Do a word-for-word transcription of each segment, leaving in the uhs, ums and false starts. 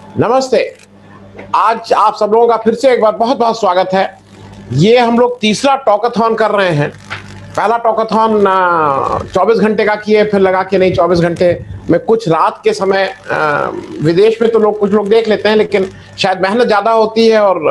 नमस्ते। आज आप सब लोगों का फिर से एक बार बहुत बहुत स्वागत है। ये हम लोग तीसरा टॉकाथॉन कर रहे हैं। पहला टॉकाथॉन चौबीस घंटे का किए, फिर लगा कि नहीं चौबीस घंटे में कुछ रात के समय आ, विदेश में तो लोग कुछ लोग देख लेते हैं, लेकिन शायद मेहनत ज़्यादा होती है और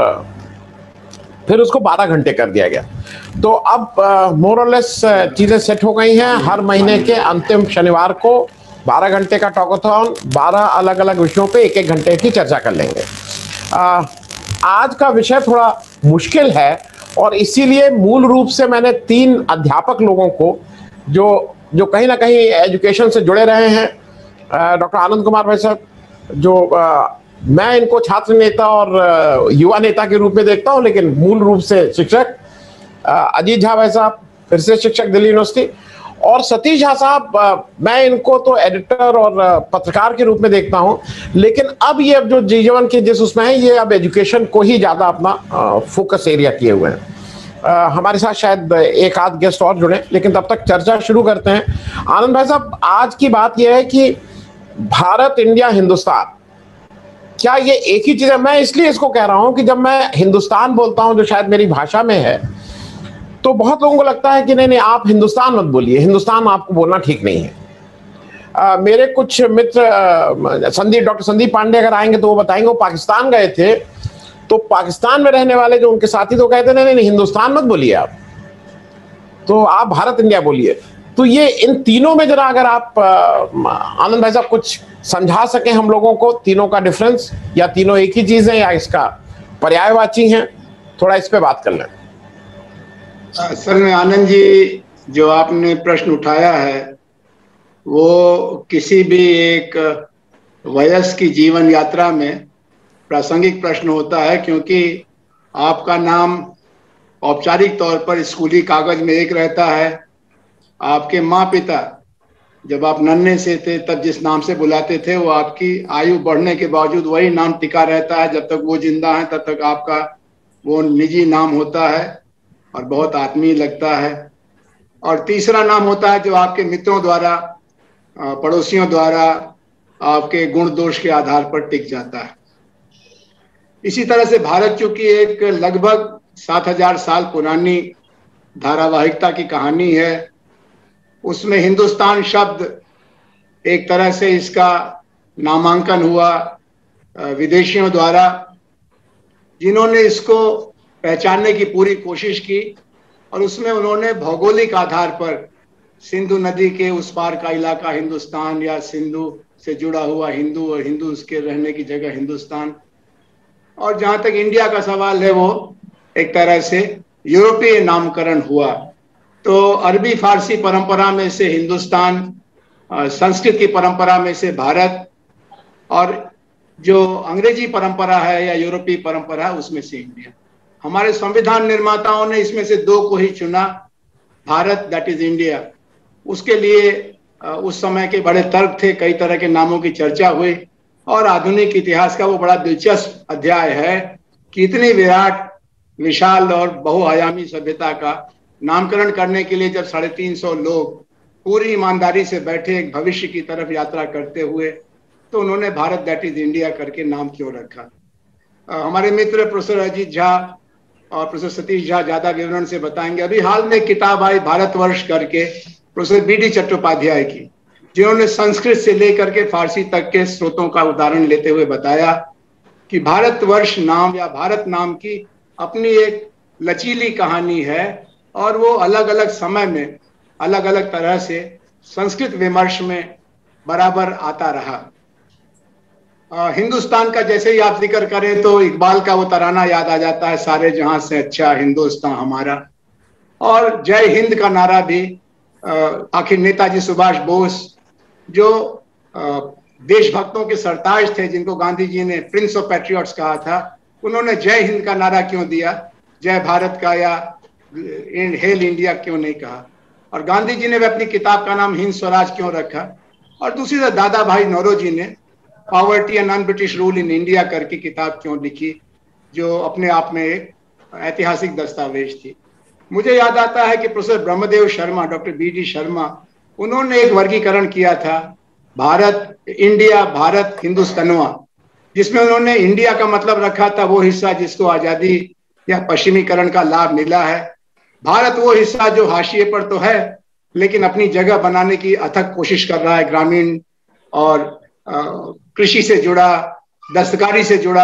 फिर उसको बारह घंटे कर दिया गया। तो अब मोर और लेस चीज़ें सेट हो गई हैं। हर महीने के अंतिम शनिवार को बारह घंटे का टॉकाथॉन, बारह अलग अलग विषयों पे एक एक घंटे की चर्चा कर लेंगे। आ, आज का विषय थोड़ा मुश्किल है और इसीलिए मूल रूप से मैंने तीन अध्यापक लोगों को जो जो कहीं ना कहीं एजुकेशन से जुड़े रहे हैं, डॉक्टर आनंद कुमार भाई साहब, जो आ, मैं इनको छात्र नेता और युवा नेता के रूप में देखता हूं, लेकिन मूल रूप से शिक्षक, अजीत झा भाई साहब फिर से शिक्षक दिल्ली यूनिवर्सिटी, और सतीश झा साहब, मैं इनको तो एडिटर और पत्रकार के रूप में देखता हूं, लेकिन अब ये अब जो जीवन के जिस उसमें है, ये अब एजुकेशन को ही ज्यादा अपना फोकस एरिया किए हुए हैं। आ, हमारे साथ शायद एक आध गेस्ट और जुड़े, लेकिन तब तक चर्चा शुरू करते हैं। आनंद भाई साहब, आज की बात यह है कि भारत, इंडिया, हिंदुस्तान, क्या ये एक ही चीज है? मैं इसलिए इसको कह रहा हूं कि जब मैं हिंदुस्तान बोलता हूं, जो शायद मेरी भाषा में है, तो बहुत लोगों को लगता है कि नहीं नहीं आप हिंदुस्तान मत बोलिए, हिंदुस्तान आपको बोलना ठीक नहीं है। आ, मेरे कुछ मित्र संदीप डॉक्टर संदीप पांडे अगर आएंगे तो वो बताएंगे, वो पाकिस्तान गए थे, तो पाकिस्तान में रहने वाले जो उनके साथी तो कहते नहीं नहीं हिंदुस्तान मत बोलिए आप, तो आप भारत इंडिया बोलिए। तो ये इन तीनों में जरा अगर आप आनंद भाई साहब कुछ समझा सकें हम लोगों को, तीनों का डिफरेंस, या तीनों एक ही चीज है या इसका पर्यायवाची हैं, थोड़ा इस पे बात कर लें। असल में आनंद जी, जो आपने प्रश्न उठाया है वो किसी भी एक वयस्क की जीवन यात्रा में प्रासंगिक प्रश्न होता है, क्योंकि आपका नाम औपचारिक तौर पर स्कूली कागज में एक रहता है। आपके माँ पिता जब आप नन्हे से थे तब जिस नाम से बुलाते थे, वो आपकी आयु बढ़ने के बावजूद वही नाम टिका रहता है। जब तक वो जिंदा है तब तक आपका वो निजी नाम होता है और बहुत आत्मीय लगता है। और तीसरा नाम होता है जो आपके मित्रों द्वारा, पड़ोसियों द्वारा आपके गुण दोष के आधार पर टिक जाता है। इसी तरह से भारत चूंकि एक लगभग सात हजार साल पुरानी धारावाहिकता की कहानी है, उसमें हिंदुस्तान शब्द एक तरह से इसका नामांकन हुआ विदेशियों द्वारा, जिन्होंने इसको पहचानने की पूरी कोशिश की, और उसमें उन्होंने भौगोलिक आधार पर सिंधु नदी के उस पार का इलाका हिंदुस्तान, या सिंधु से जुड़ा हुआ हिंदू और हिंदू उसके रहने की जगह हिंदुस्तान, और जहां तक इंडिया का सवाल है वो एक तरह से यूरोपीय नामकरण हुआ। तो अरबी फारसी परंपरा में से हिंदुस्तान, संस्कृत की परंपरा में से भारत, और जो अंग्रेजी परंपरा है या यूरोपीय परंपरा है उसमें से इंडिया। हमारे संविधान निर्माताओं ने इसमें से दो को ही चुना, भारत दैट इज इंडिया। उसके लिए उस समय के बड़े तर्क थे, कई तरह के नामों की चर्चा हुई, और आधुनिक इतिहास का वो बड़ा दिलचस्प अध्याय है कि इतनी विराट, विशाल और बहुआयामी सभ्यता का नामकरण करने के लिए जब साढ़े तीन सौ लोग पूरी ईमानदारी से बैठे एक भविष्य की तरफ यात्रा करते हुए, तो उन्होंने भारत दैट इज इंडिया करके नाम क्यों रखा। आ, हमारे मित्र प्रोफेसर अजीत झा और प्रोफेसर सतीश झा ज्यादा विवरण से बताएंगे। अभी हाल में किताब आई भारतवर्ष करके प्रोफेसर बी डी चट्टोपाध्याय की, जिन्होंने संस्कृत से लेकर के फारसी तक के स्रोतों का उदाहरण लेते हुए बताया कि भारतवर्ष नाम या भारत नाम की अपनी एक लचीली कहानी है, और वो अलग अलग समय में अलग अलग तरह से संस्कृत विमर्श में बराबर आता रहा। आ, हिंदुस्तान का जैसे ही आप जिक्र करें तो इकबाल का वो तराना याद आ जाता है, सारे जहां से अच्छा हिंदुस्तान हमारा। और जय हिंद का नारा भी आखिर नेताजी सुभाष बोस, जो देशभक्तों के सरताज थे, जिनको गांधी जी ने प्रिंस ऑफ पैट्रियट्स कहा था, उन्होंने जय हिंद का नारा क्यों दिया, जय भारत का या हेल इंडिया क्यों नहीं कहा। और गांधी जी ने भी अपनी किताब का नाम हिंद स्वराज क्यों रखा। और दूसरी तरफ दादा भाई नौरोजी ने poverty and non British rule in India करके किताब क्यों लिखी, जो अपने आप में एक ऐतिहासिक दस्तावेज थी। मुझे याद आता है कि professor Brahmadev Sharma, doctor B D Sharma, उन्होंने एक वर्गीकरण किया था, भारत इंडिया, भारत हिंदुस्तानवा, जिसमें उन्होंने इंडिया का मतलब रखा था वो हिस्सा जिसको आजादी या पश्चिमीकरण का लाभ मिला है, भारत वो हिस्सा जो हाशिए पर तो है लेकिन अपनी जगह बनाने की अथक कोशिश कर रहा है, ग्रामीण और कृषि से जुड़ा, दस्तकारी से जुड़ा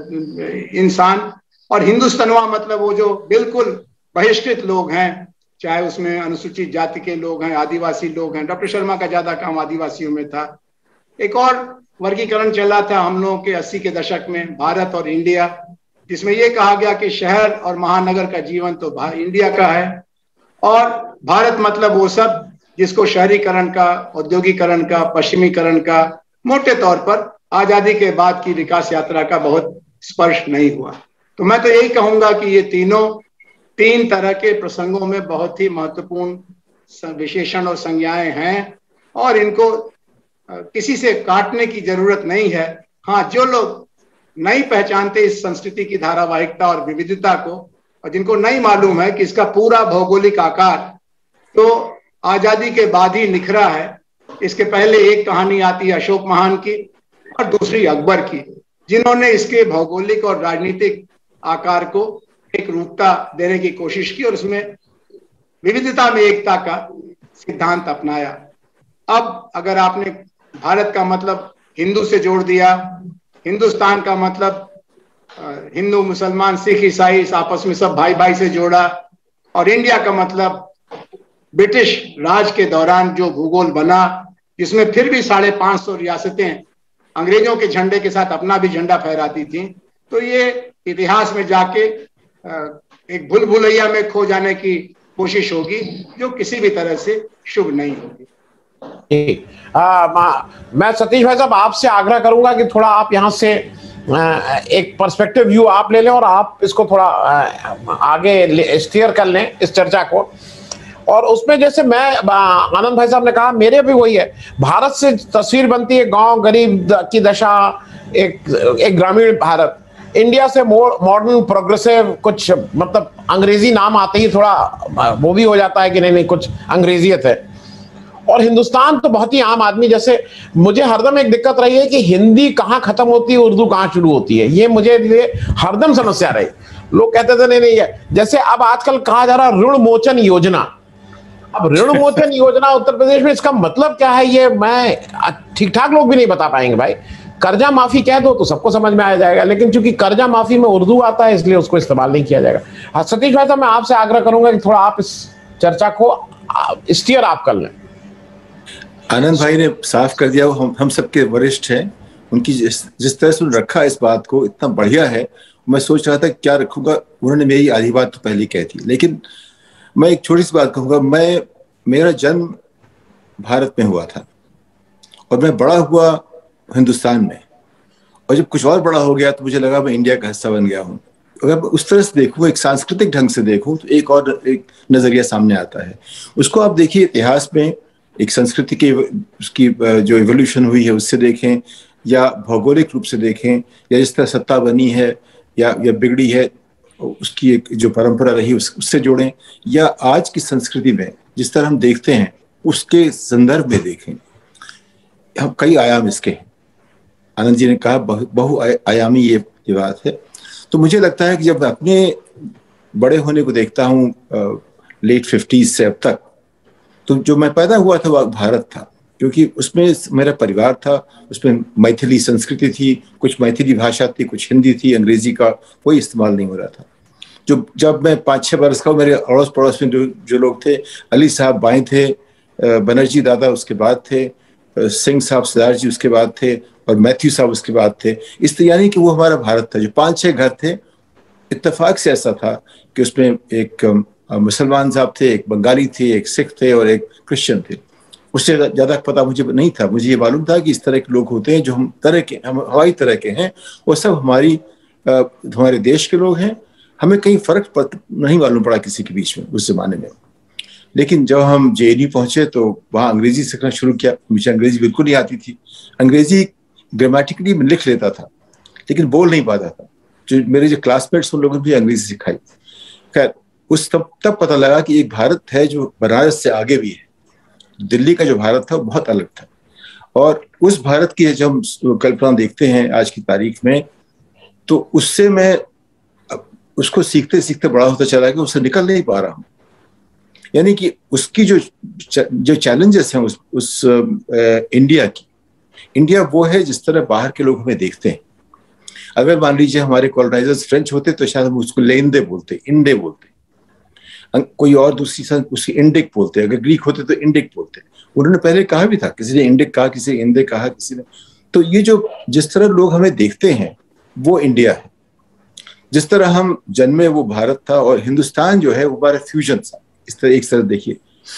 इंसान। और हिंदुस्तानवा मतलब वो जो बिल्कुल बहिष्कृत लोग हैं, चाहे उसमें अनुसूचित जाति के लोग हैं, आदिवासी लोग हैं। डॉक्टर शर्मा का ज्यादा काम आदिवासियों में था। एक और वर्गीकरण चला था हम लोगों के अस्सी के दशक में, भारत और इंडिया, जिसमें यह कहा गया कि शहर और महानगर का जीवन तो इंडिया का है और भारत मतलब वो सब जिसको शहरीकरण का, औद्योगिकरण का, पश्चिमीकरण का मोटे तौर पर आजादी के बाद की विकास यात्रा का बहुत स्पर्श नहीं हुआ। तो मैं तो यही कहूंगा कि ये तीनों तीन तरह के प्रसंगों में बहुत ही महत्वपूर्ण विशेषण और संज्ञाएं हैं और इनको किसी से काटने की जरूरत नहीं है। हाँ, जो लोग नहीं पहचानते इस संस्कृति की धारावाहिकता और विविधता को और जिनको नहीं मालूम है कि इसका पूरा भौगोलिक आकार तो आजादी के बाद ही निखरा है। इसके पहले एक कहानी आती है अशोक महान की और दूसरी अकबर की, जिन्होंने इसके भौगोलिक और राजनीतिक आकार को एक रूपता देने की कोशिश की और उसमें विविधता में एकता का सिद्धांत अपनाया। अब अगर आपने भारत का मतलब हिंदू से जोड़ दिया, हिंदुस्तान का मतलब हिंदू, मुसलमान, सिख, ईसाई आपस में सब भाई भाई से जोड़ा और इंडिया का मतलब ब्रिटिश राज के दौरान जो भूगोल बना, जिसमें फिर भी साढ़े पांच सौ रियासतें अंग्रेजों के झंडे के साथ अपना भी झंडा फहराती थी। तो ये इतिहास में जाके एक भूल भुलैया में खो जाने की कोशिश होगी जो किसी भी तरह से शुभ नहीं होगी। मैं सतीश भाई साहब आपसे आग्रह करूंगा कि थोड़ा आप यहाँ से आ, एक पर्सपेक्टिव व्यू आप ले लें और आप इसको थोड़ा आ, आगे स्टीयर कर लें इस चर्चा को। और उसमें जैसे मैं आनंद भाई साहब ने कहा, मेरे भी वही है, भारत से तस्वीर बनती है गांव गरीब की दशा, एक एक ग्रामीण भारत। इंडिया से मॉडर्न प्रोग्रेसिव कुछ मतलब अंग्रेजी नाम आते ही थोड़ा वो भी हो जाता है कि नहीं नहीं कुछ अंग्रेजियत है। और हिंदुस्तान तो बहुत ही आम आदमी जैसे, मुझे हरदम एक दिक्कत रही है कि हिंदी कहाँ खत्म होती है, उर्दू कहाँ शुरू होती है, ये मुझे लिए हरदम समस्या रही। लोग कहते थे नहीं नहीं है, जैसे अब आजकल कहा जा रहा ऋण मोचन योजना। अब ऋण मोचन योजना उत्तर प्रदेश में, इसका मतलब क्या है ये मैं ठीक ठाक लोग भी नहीं बता पाएंगे भाई। कर्जा माफी कह दो तो सबको समझ में आ जाएगा, लेकिन चूंकि कर्जा माफी में उर्दू आता है इसलिए उसको इस्तेमाल नहीं किया जाएगा। हाँ सतीश भाई साहब, मैं आपसे आग्रह करूंगा कि थोड़ा आप इस चर्चा को स्टीयर आप कर लें। आनंद भाई ने साफ कर दिया, हम हम सबके वरिष्ठ हैं, उनकी जिस जिस तरह से उन्होंने रखा इस बात को इतना बढ़िया है। मैं सोच रहा था क्या रखूंगा, उन्होंने मेरी आधी बात तो पहले कह दी। लेकिन मैं एक छोटी सी बात कहूंगा, मैं मेरा जन्म भारत में हुआ था और मैं बड़ा हुआ हिंदुस्तान में, और जब कुछ और बड़ा हो गया तो मुझे लगा मैं इंडिया का हिस्सा बन गया हूँ। अगर उस तरह से देखूँ, एक सांस्कृतिक ढंग से देखूँ, तो एक और एक नजरिया सामने आता है। उसको आप देखिए इतिहास में, एक संस्कृति की उसकी जो इवोल्यूशन हुई है उससे देखें, या भौगोलिक रूप से देखें, या जिस तरह सत्ता बनी है या या बिगड़ी है उसकी एक जो परंपरा रही उस, उससे जोड़ें, या आज की संस्कृति में जिस तरह हम देखते हैं उसके संदर्भ में देखें। हम कई आयाम इसके हैं, आनंद जी ने कहा बहु आयामी ये ये बात है। तो मुझे लगता है कि जब मैं अपने बड़े होने को देखता हूँ लेट फिफ्टीज से अब तक, तो जो मैं पैदा हुआ था वह भारत था, क्योंकि उसमें मेरा परिवार था, उसमें मैथिली संस्कृति थी, कुछ मैथिली भाषा थी, कुछ हिंदी थी, अंग्रेजी का कोई इस्तेमाल नहीं हो रहा था। जो जब मैं पाँच छः बरस का, मेरे अड़ोस पड़ोस में जो जो लोग थे, अली साहब बाएं थे, बनर्जी दादा उसके बाद थे, सिंह साहब सरदार जी उसके बाद थे, और मैथ्यू साहब उसके बाद थे। इस तरह यानी कि वो हमारा भारत था। जो पाँच छः घर थे, इत्तेफाक से ऐसा था कि उसमें एक मुसलमान साहब थे, एक बंगाली थे, एक सिख थे और एक क्रिश्चियन थे। उससे ज़्यादा पता मुझे नहीं था। मुझे ये मालूम था कि इस तरह के लोग होते हैं जो हम तरह के हम हवाई तरह के हैं, वो सब हमारी हमारे देश के लोग हैं। हमें कहीं फ़र्क नहीं मालूम पड़ा किसी के बीच में उस ज़माने में। लेकिन जब हम जे एन यू पहुँचे तो वहाँ अंग्रेज़ी सीखना शुरू किया। मुझे अंग्रेज़ी बिल्कुल नहीं आती थी। अंग्रेज़ी ग्रामेटिकली मैं लिख लेता था लेकिन बोल नहीं पाता था। जो मेरे जो क्लासमेट्स उन लोगों ने भी अंग्रेज़ी सिखाई। खैर, उस तब तब पता लगा कि एक भारत है जो बनारस से आगे भी है। दिल्ली का जो भारत था वो बहुत अलग था। और उस भारत की जब हम कल्पना देखते हैं आज की तारीख में, तो उससे मैं उसको सीखते सीखते बड़ा होता चला कि उससे निकल नहीं पा रहा हूँ। यानी कि उसकी जो जो चैलेंजेस हैं उस, उस आ, इंडिया की, इंडिया वो है जिस तरह बाहर के लोग हमें देखते हैं। अगर मान लीजिए हमारे कॉलोनाइजर्स फ्रेंच होते तो शायद हम उसको लेंदे बोलते, इंडे बोलते, कोई और दूसरी संस्कृति उसकी इंडिक बोलते, अगर ग्रीक होते तो इंडिक बोलते। उन्होंने पहले कहा भी था, किसी ने इंडिक कहा, किसी ने इंडे कहा, किसी ने। तो ये जो जिस तरह लोग हमें देखते हैं वो इंडिया है। जिस तरह हम जन्मे वो भारत था, और हिंदुस्तान जो है वो हमारा फ्यूजन था। इस तरह एक तरह देखिए,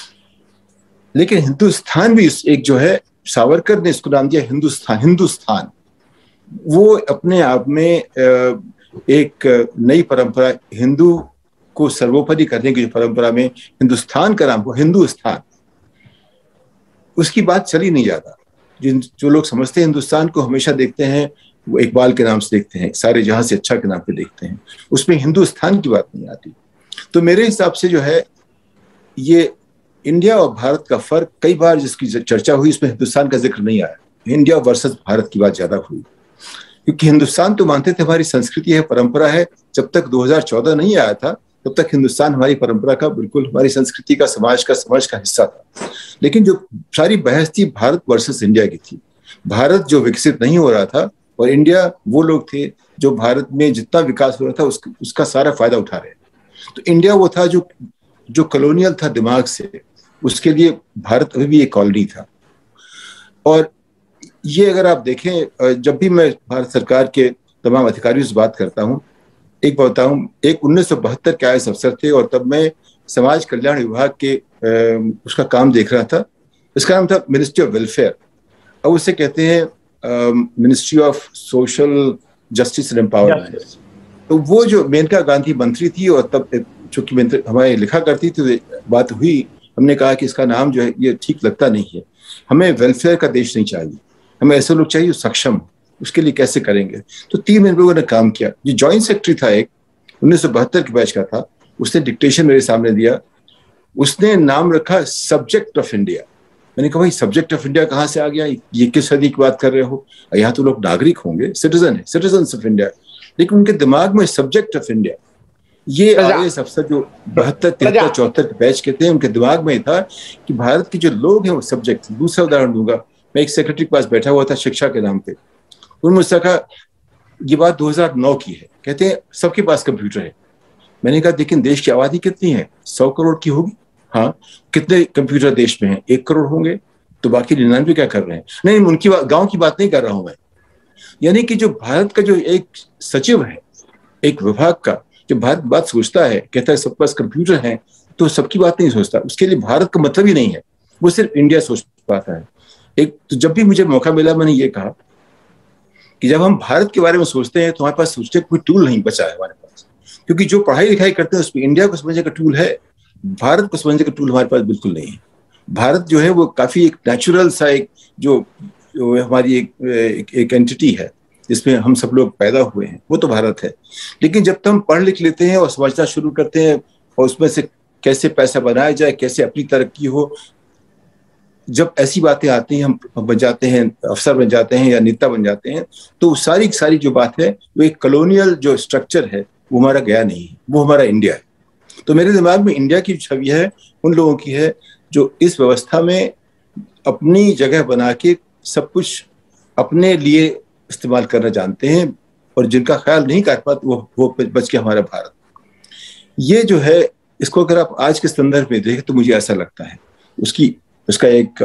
लेकिन हिंदुस्तान भी एक जो है, सावरकर ने इसको नाम दिया हिंदुस्तान। हिंदुस्तान वो अपने आप में एक नई परंपरा, हिंदू को सर्वोपरि करने की परंपरा में हिंदुस्तान का नाम, हिंदुस्तान, उसकी बात चली नहीं जाता। जिन जो लोग समझते हैं हिंदुस्तान को, हमेशा देखते हैं वो इकबाल के नाम से देखते हैं, सारे जहां से अच्छा के नाम पे देखते हैं, उसमें हिंदुस्तान की बात नहीं आती। तो मेरे हिसाब से जो है, ये इंडिया और भारत का फर्क कई बार जिसकी चर्चा हुई, इसमें हिंदुस्तान का जिक्र नहीं आया। इंडिया वर्सेस भारत की बात ज्यादा हुई, क्योंकि हिंदुस्तान तो मानते थे हमारी संस्कृति है, परंपरा है। जब तक दो हज़ार चौदह नहीं आया था तब तक हिंदुस्तान हमारी परंपरा का, बिल्कुल हमारी संस्कृति का, समाज का समाज का हिस्सा था। लेकिन जो सारी बहस थी भारत वर्सेस इंडिया की थी। भारत जो विकसित नहीं हो रहा था, और इंडिया वो लोग थे जो भारत में जितना विकास हो रहा था उसका, उसका सारा फायदा उठा रहे। तो इंडिया वो था जो जो कॉलोनियल था दिमाग से, उसके लिए भारत अभी भी एक कॉलोनी था। और ये अगर आप देखें, जब भी मैं भारत सरकार के तमाम अधिकारियों से बात करता हूँ, एक बात बताऊं, एक उन्नीस सौ बहत्तर के आई एस अफसर थे, और तब मैं समाज कल्याण विभाग के आ, उसका काम देख रहा था। इसका नाम था मिनिस्ट्री ऑफ वेलफेयर, अब उसे कहते हैं ministry of social justice and empowerment. तो वो जो मेनका गांधी मंत्री थी, और तब चूंकि मंत्री हमारे लिखा करती थी, तो बात हुई, हमने कहा कि इसका नाम जो है ये ठीक लगता नहीं है, हमें वेलफेयर का देश नहीं चाहिए, हमें ऐसे लोग चाहिए सक्षम, उसके लिए कैसे करेंगे। तो तीन महीने लोगों ने काम किया। जो जॉइंट सेक्रेटरी था एक उन्नीस सौ बहत्तर के बैच का था, उसने डिक्टेशन मेरे सामने दिया, उसने नाम रखा सब्जेक्ट ऑफ इंडिया। मैंने कहा भाई सब्जेक्ट ऑफ इंडिया कहाँ से आ गया, ये किस सदी की बात कर रहे हो, यहाँ तो लोग नागरिक होंगे, सिटीजन है, सिटीजन्स ऑफ इंडिया। लेकिन उनके दिमाग में सब्जेक्ट ऑफ इंडिया, ये आई ए एस अफसर जो बहत्तर तिहत्तर चौहत्तर के बैच के थे, उनके दिमाग में था कि भारत के जो लोग हैं वो सब्जेक्ट। दूसरा उदाहरण दूंगा, मैं एक सेक्रेटरी के पास बैठा हुआ था शिक्षा के नाम पे, उन्होंने मुझसे कहा ये बात दो हज़ार नौ की है, कहते हैं सबके पास कंप्यूटर है। मैंने कहा लेकिन देश की आबादी कितनी है, सौ करोड़ की होगी, हाँ कितने कंप्यूटर देश में हैं, एक करोड़ होंगे, तो बाकी निन्यानवे क्या कर रहे हैं। नहीं, उनकी गांव की बात नहीं कर रहा हूं मैं। यानी कि जो भारत का जो एक सचिव है एक विभाग का, जो भारत बात सोचता है, कहता है सबके पास कंप्यूटर है, तो सबकी बात नहीं सोचता, उसके लिए भारत का मतलब ही नहीं है, वो सिर्फ इंडिया सोच पाता है। एक तो जब भी मुझे मौका मिला मैंने ये कहा कि जब हम भारत के बारे में सोचते हैं तो हमारे पास सोचने का कोई टूल नहीं बचा है हमारे पास, क्योंकि जो पढ़ाई लिखाई करते हैं उसमें इंडिया को समझने का टूल है, भारत को समझने का टूल हमारे पास बिल्कुल नहीं है। भारत जो है वो काफी एक नेचुरल सा एक जो, जो हमारी एक, एक, एक एंटिटी है जिसमें हम सब लोग पैदा हुए हैं, वो तो भारत है। लेकिन जब हम पढ़ लिख लेते हैं और समझना शुरू करते हैं और उसमें से कैसे पैसा बनाया जाए, कैसे अपनी तरक्की हो, जब ऐसी बातें आती हैं, हम बन जाते हैं, अफसर बन जाते हैं या नेता बन जाते हैं, तो सारी सारी जो बात है वो एक कॉलोनियल जो स्ट्रक्चर है वो हमारा गया नहीं है, वो हमारा इंडिया है। तो मेरे दिमाग में इंडिया की छवि है उन लोगों की है जो इस व्यवस्था में अपनी जगह बना के सब कुछ अपने लिए इस्तेमाल करना जानते हैं, और जिनका ख्याल नहीं कर पाते वो वो बच गया हमारा भारत। ये जो है, इसको अगर आप आज के संदर्भ में देखें तो मुझे ऐसा लगता है उसकी उसका एक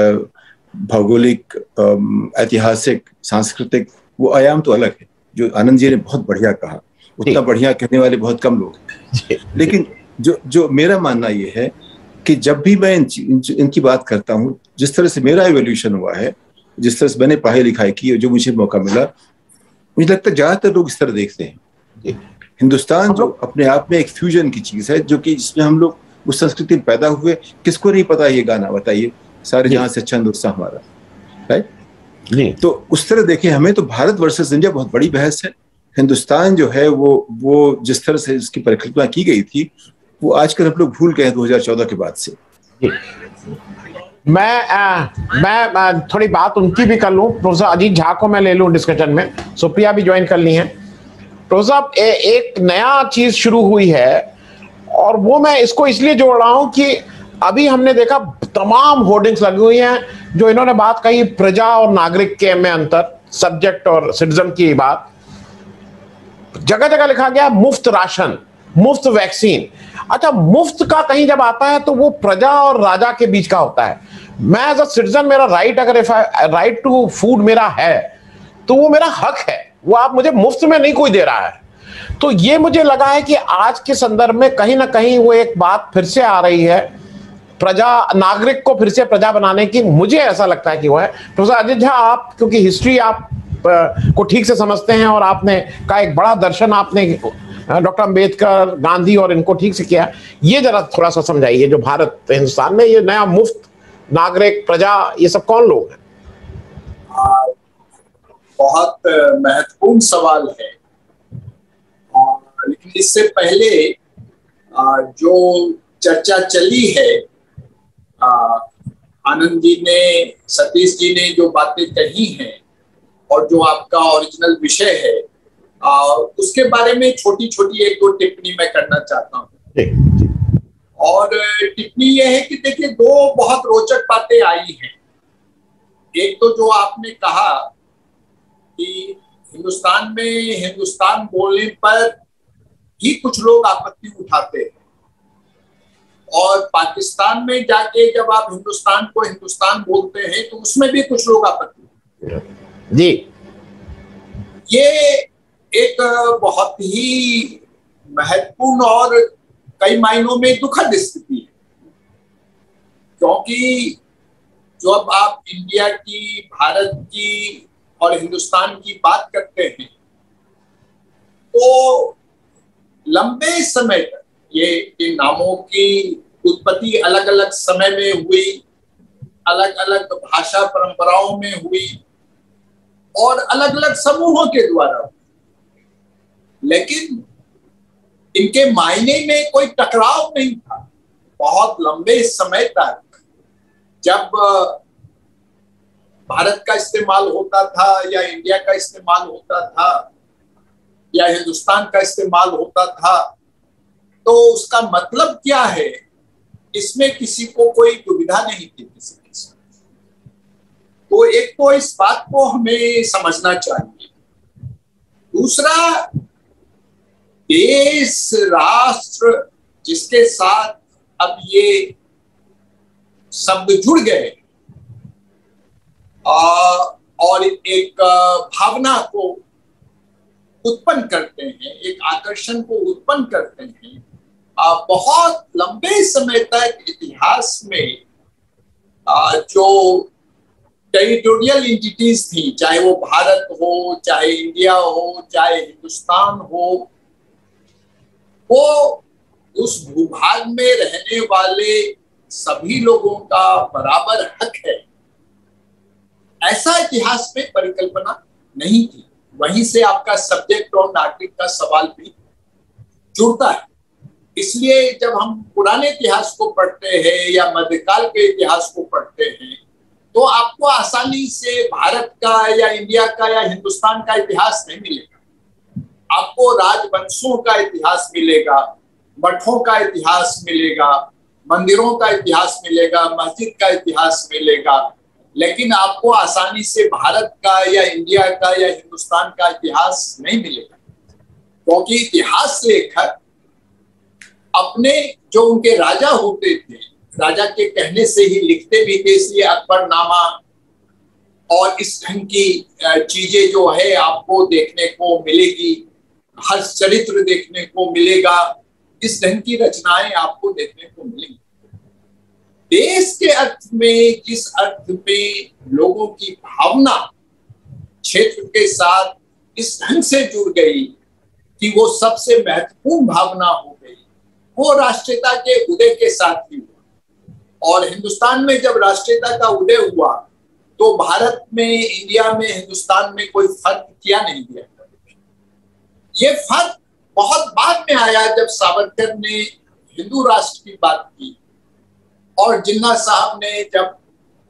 भौगोलिक, ऐतिहासिक, सांस्कृतिक वो आयाम तो अलग है, जो आनंद जी ने बहुत बढ़िया कहा। उतना बढ़िया कहने वाले बहुत कम लोग हैं। लेकिन जो जो मेरा मानना ये है कि जब भी मैं इन, इन, इनकी बात करता हूँ, जिस तरह से मेरा एवोल्यूशन हुआ है, जिस तरह से मैंने पढ़ाई लिखाई की और जो मुझे मौका मिला, मुझे लगता है ज्यादातर लोग इस तरह देखते हैं। हिंदुस्तान जो अपने आप में एक फ्यूजन की चीज है, जो कि जिसमें हम लोग उस संस्कृति में पैदा हुए। किसको नहीं पता ये गाना, बताइए, सारे जहां से अच्छा हिंदुस्तान हमारा, राइट। तो उस तरह देखिए, हमें तो भारत वर्सेस इंडिया बहुत बड़ी बहस है। हिंदुस्तान जो है वो वो जिस तरह से इसकी परिकल्पना की गई थी वो आजकल हम लोग भूल गए दो हज़ार चौदह के बाद से। मैं आ, मैं आ, थोड़ी बात उनकी भी कर लूं, प्रोफेसर अजीत झा को मैं ले लूं डिस्कशन में, सुप्रिया भी ज्वाइन कर ली है। प्रोफेसर साहब, एक नया चीज शुरू हुई है और वो मैं इसको इसलिए जोड़ रहा हूं कि अभी हमने देखा तमाम होर्डिंग्स लगी हुई हैं जो इन्होंने बात कही प्रजा और नागरिक के में अंतर, सब्जेक्ट और सिटीजन की बात। जगह जगह लिखा गया मुफ्त राशन, मुफ्त वैक्सीन। अच्छा, मुफ्त का कहीं जब आता है तो वो प्रजा और राजा के बीच का होता है। मैं एज अ सिटीजन, मेरा राइट, अगर राइट टू फूड मेरा है तो वो मेरा हक है, वो आप मुझे मुफ्त में नहीं कोई दे रहा है। तो ये मुझे लगा है कि आज के संदर्भ में कहीं ना कहीं वो एक बात फिर से आ रही है, प्रजा, नागरिक को फिर से प्रजा बनाने की। मुझे ऐसा लगता है कि वो है। प्रोफेसर अजीत झा, आप क्योंकि हिस्ट्री आप को ठीक से समझते हैं और आपने का एक बड़ा दर्शन आपने डॉक्टर अंबेडकर, गांधी और इनको ठीक से किया, ये जरा थोड़ा सा समझाइए, जो भारत हिंदुस्तान में ये नया मुफ्त, नागरिक, प्रजा, ये सब कौन लोग हैं? बहुत महत्वपूर्ण सवाल है, लेकिन इससे पहले जो चर्चा चली है, आनंद जी ने, सतीश जी ने जो बातें कही हैं और जो आपका ओरिजिनल विषय है, उसके बारे में छोटी छोटी एक दो टिप्पणी मैं करना चाहता हूँ। और टिप्पणी यह है कि देखिए, दो बहुत रोचक बातें आई हैं। एक तो जो आपने कहा कि हिंदुस्तान में हिंदुस्तान बोलने पर ही कुछ लोग आपत्ति उठाते हैं और पाकिस्तान में जाके जब आप हिंदुस्तान को हिंदुस्तान बोलते हैं तो उसमें भी कुछ लोग आपत्ति जी। ये एक बहुत ही महत्वपूर्ण और कई मायनों में दुखद स्थिति है, क्योंकि जब आप इंडिया की, भारत की और हिंदुस्तान की बात करते हैं तो लंबे समय तक ये इन नामों की उत्पत्ति अलग अलग समय में हुई, अलग अलग भाषा परंपराओं में हुई और अलग अलग समूहों के द्वारा हुई, लेकिन इनके मायने में कोई टकराव नहीं था। बहुत लंबे समय तक जब भारत का इस्तेमाल होता था या इंडिया का इस्तेमाल होता था या हिंदुस्तान का इस्तेमाल होता था, तो उसका मतलब क्या है, इसमें किसी को कोई दुविधा नहीं थी किसी किस्म। तो एक तो इस बात को हमें समझना चाहिए। दूसरा, देश, राष्ट्र जिसके साथ अब ये शब्द जुड़ गए और एक भावना को उत्पन्न करते हैं, एक आकर्षण को उत्पन्न करते हैं, बहुत लंबे समय तक इतिहास में जो टेरिटोरियल एंटिटीज थी, चाहे वो भारत हो, चाहे इंडिया हो, चाहे हिंदुस्तान हो, वो उस भूभाग में रहने वाले सभी लोगों का बराबर हक है, ऐसा इतिहास में परिकल्पना नहीं थी। वहीं से आपका सब्जेक्ट और नागरिक का सवाल भी जुड़ता है। इसलिए जब हम पुराने इतिहास को पढ़ते हैं या मध्यकाल के इतिहास को पढ़ते हैं तो आपको आसानी से भारत का या इंडिया का या हिंदुस्तान का इतिहास नहीं मिलेगा। आपको राजवंशों का इतिहास मिलेगा, मठों का इतिहास मिलेगा, मंदिरों का इतिहास मिलेगा, मस्जिद का इतिहास मिलेगा, लेकिन आपको आसानी से भारत का या इंडिया का या हिंदुस्तान का इतिहास नहीं मिलेगा, क्योंकि इतिहास लेखक अपने जो उनके राजा होते थे, राजा के कहने से ही लिखते भी थे। इसलिए अकबरनामा और इस ढंग की चीजें जो है आपको देखने को मिलेगी, हर चरित्र देखने को मिलेगा, इस ढंग की रचनाएं आपको देखने को मिलेंगी। देश के अर्थ में, जिस अर्थ में लोगों की भावना क्षेत्र के साथ इस ढंग से जुड़ गई कि वो सबसे महत्वपूर्ण भावना हो गई, वो राष्ट्रीयता के उदय के साथ ही हुआ। और हिंदुस्तान में जब राष्ट्रीयता का उदय हुआ तो भारत में, इंडिया में, हिंदुस्तान में कोई फर्क किया नहीं गया। ये फर्क बहुत बाद में आया जब सावरकर ने हिंदू राष्ट्र की बात की और जिन्ना साहब ने जब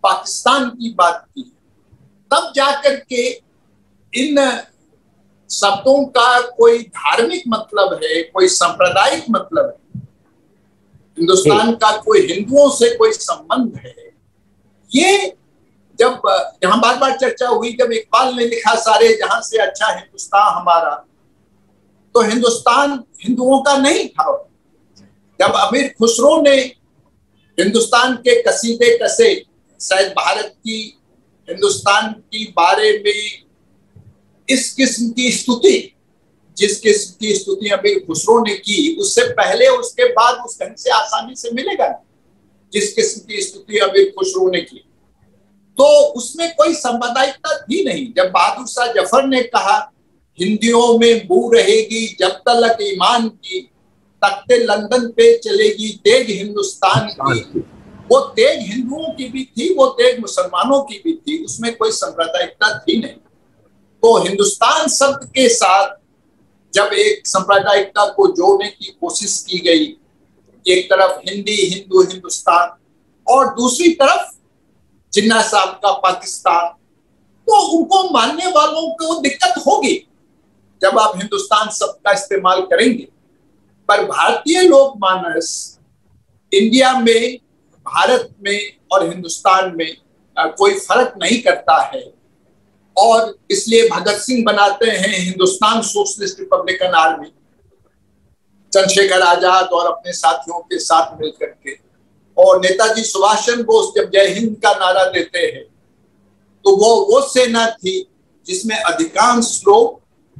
पाकिस्तान की बात की, तब जाकर के इन शब्दों का कोई धार्मिक मतलब है, कोई सांप्रदायिक मतलब है, हिंदुस्तान का कोई हिंदुओं से कोई संबंध है। ये जब यहाँ बार बार चर्चा हुई, जब इकबाल ने लिखा सारे जहां से अच्छा हिंदुस्तान हमारा, तो हिंदुस्तान हिंदुओं का नहीं था। जब अमीर खुसरो ने हिंदुस्तान के कसीदे कसे, शायद भारत की हिंदुस्तान की बारे में इस किस्म की स्तुति, जिस किस्म की स्तुति अमीर खुसरो ने की, उससे पहले उसके बाद उस ढंग से आसानी से मिलेगा नहीं। जिस किस्म की स्तुति अमीर खुसरो ने की, तो उसमें कोई सांप्रदायिकता थी नहीं। जब बहादुर शाह जफर ने कहा हिंदियों में बू रहेगी जब तलक ईमान की, तख्ते लंदन पे चलेगी तेग हिंदुस्तान की, वो तेग हिंदुओं की भी थी, वो तेग मुसलमानों की भी थी, उसमें कोई सांप्रदायिकता थी नहीं। तो हिंदुस्तान शब्द के साथ जब एक सांप्रदायिकता को जोड़ने की कोशिश की गई, एक तरफ हिंदी हिंदू हिंदुस्तान और दूसरी तरफ जिन्ना साहब का पाकिस्तान, तो उनको मानने वालों को दिक्कत होगी जब आप हिंदुस्तान शब्द का इस्तेमाल करेंगे। पर भारतीय लोक मानस इंडिया में, भारत में और हिंदुस्तान में कोई फर्क नहीं करता है, और इसलिए भगत सिंह बनाते हैं Hindustan socialist republican army, Chandrashekhar Azad और अपने साथियों के साथ मिलकर के, और नेताजी सुभाष चंद्र बोस जब जय हिंद का नारा देते हैं, तो वो वो सेना थी जिसमें अधिकांश लोग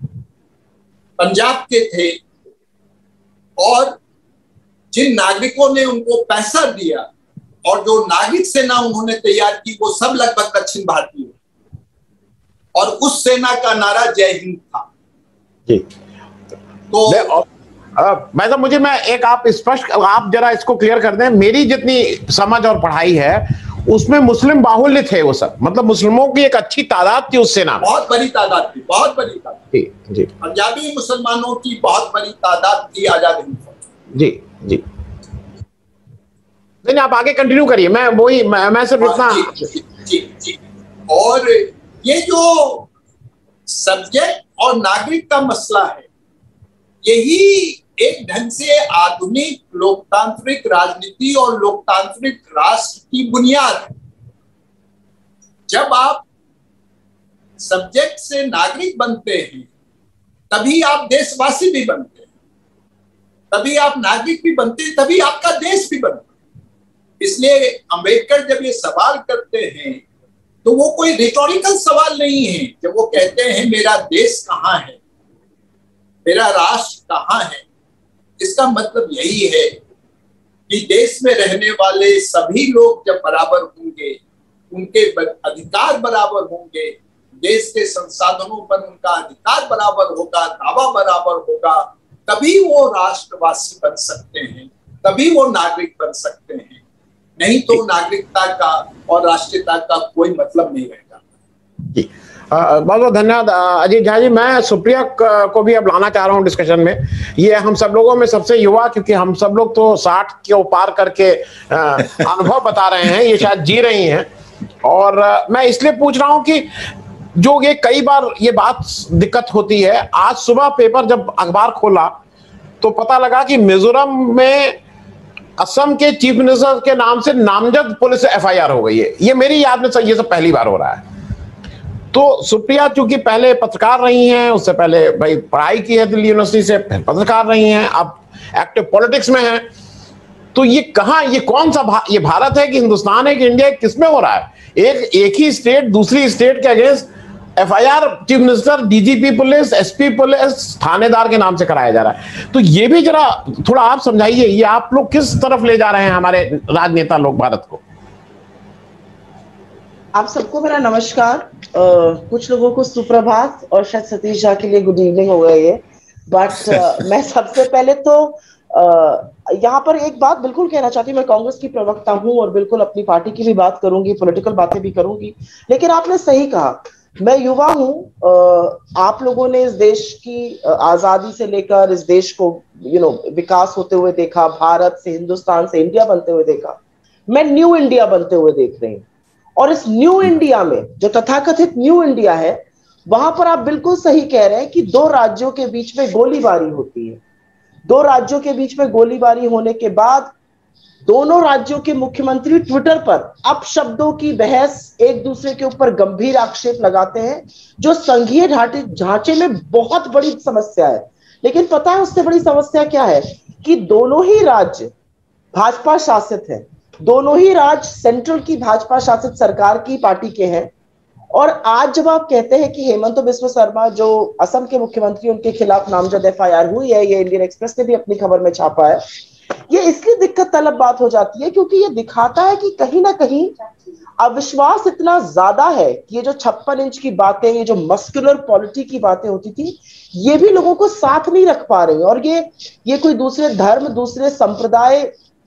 पंजाब के थे, और जिन नागरिकों ने उनको पैसा दिया और जो नागरिक सेना उन्होंने तैयार की, वो सब लगभग दक्षिण भारतीय, और उस सेना का नारा जय हिंद था। जी। तो मैं तो मुझे मैं एक आप स्पष्ट आप जरा इसको क्लियर कर दें। मेरी जितनी समझ और पढ़ाई है उसमें मुस्लिम बाहुल्य थे वो सब, मतलब मुस्लिमों की एक अच्छी तादाद थी उस सेना में, बहुत बड़ी तादाद थी, बहुत बड़ी तादाद। जी जी। पंजाबी मुसलमानों की बहुत बड़ी तादाद थी आजाद हिंद फौज। जी जी। नहीं आप आगे कंटिन्यू करिए, मैं वही मैं, मैं सिर्फ इतना। जी, जी, जी, जी। और ये जो सब्जेक्ट और नागरिक का मसला है, यही एक ढंग से आधुनिक लोकतांत्रिक राजनीति और लोकतांत्रिक राष्ट्र की बुनियाद है। जब आप सब्जेक्ट से नागरिक बनते हैं, तभी आप देशवासी भी बनते हैं, तभी आप नागरिक भी बनते हैं, तभी आपका देश भी बनता है। इसलिए अंबेडकर जब ये सवाल करते हैं, तो वो कोई रिटोरिकल सवाल नहीं है। जब वो कहते हैं मेरा देश कहाँ है, मेरा राष्ट्र कहाँ है, इसका मतलब यही है कि देश में रहने वाले सभी लोग जब बराबर होंगे, उनके अधिकार बराबर होंगे, देश के संसाधनों पर उनका अधिकार बराबर होगा, दावा बराबर होगा, तभी वो राष्ट्रवासी बन सकते हैं, तभी वो नागरिक बन सकते हैं। नहीं तो नागरिकता का और राष्ट्रीयता का कोई मतलब नहीं रहेगा। जी बहुत बहुत धन्यवाद अजीत झा जी। मैं सुप्रिया को भी अब लाना चाह रहा हूं डिस्कशन में। ये हम सब लोगों में सबसे युवा, क्योंकि हम सब लोग तो साठ के पार करके अनुभव बता रहे हैं, ये शायद जी रही हैं, और मैं इसलिए पूछ रहा हूं कि जो ये कई बार ये बात दिक्कत होती है। आज सुबह पेपर जब अखबार खोला तो पता लगा कि मिजोरम में असम के चीफ मिनिस्टर के नाम से नामजद पुलिस एफ आई आर हो गई है। ये मेरी याद में ये सब पहली बार हो रहा है। तो सुप्रिया चूंकि पहले पत्रकार रही हैं, उससे पहले भाई पढ़ाई की है दिल्ली यूनिवर्सिटी से, फिर पत्रकार रही हैं, अब एक्टिव पॉलिटिक्स में हैं, तो ये कहां, ये कौन सा भा, ये भारत है कि हिंदुस्तान है कि इंडिया है, किसमें हो रहा है? एक एक ही स्टेट दूसरी स्टेट के against F I R chief minister, D G P police, S P police, थानेदार के नाम से कराया जा रहा है। तो ये भी जरा थोड़ा आप समझाइए, ये आप लोग किस तरफ ले जा रहे हैं हमारे राजनेता लोग भारत को? आप सबको मेरा नमस्कार। आ, कुछ लोगों को सुप्रभात और शायद सतीश झा के लिए गुड इवनिंग हो गई है, बट मैं सबसे पहले तो यहाँ पर एक बात बिल्कुल कहना चाहती हूँ। मैं कांग्रेस की प्रवक्ता हूँ और बिल्कुल अपनी पार्टी की भी बात करूंगी, पॉलिटिकल बातें भी करूंगी, लेकिन आपने सही कहा, मैं युवा हूँ। आप लोगों ने इस देश की आजादी से लेकर इस देश को यू नो विकास होते हुए देखा, भारत से, हिंदुस्तान से इंडिया बनते हुए देखा। मैं न्यू इंडिया बनते हुए देख रही हूँ, और इस न्यू इंडिया में जो तथाकथित न्यू इंडिया है, वहां पर आप बिल्कुल सही कह रहे हैं कि दो राज्यों के बीच में गोलीबारी होती है। दो राज्यों के बीच में गोलीबारी होने के बाद दोनों राज्यों के मुख्यमंत्री ट्विटर पर अपशब्दों की बहस, एक दूसरे के ऊपर गंभीर आक्षेप लगाते हैं, जो संघीय ढांचे ढांचे में बहुत बड़ी समस्या है। लेकिन पता है उससे बड़ी समस्या क्या है कि दोनों ही राज्य भाजपा शासित हैं, दोनों ही राज्य सेंट्रल की भाजपा शासित सरकार की पार्टी के हैं। और आज जब आप कहते हैं कि हेमंत बिस्वा शर्मा जो असम के मुख्यमंत्री, उनके खिलाफ नामजद एफ आई आर हुई है, ये इंडियन एक्सप्रेस ने भी अपनी खबर में छापा है, ये इसलिए दिक्कत तलब बात हो जाती है क्योंकि ये दिखाता है कि कहीं ना कहीं अविश्वास इतना ज्यादा है कि ये जो छप्पन इंच की बातें, ये जो मस्कुलर पॉलिटी की बातें होती थी, ये भी लोगों को साथ नहीं रख पा रही। और ये ये कोई दूसरे धर्म, दूसरे संप्रदाय,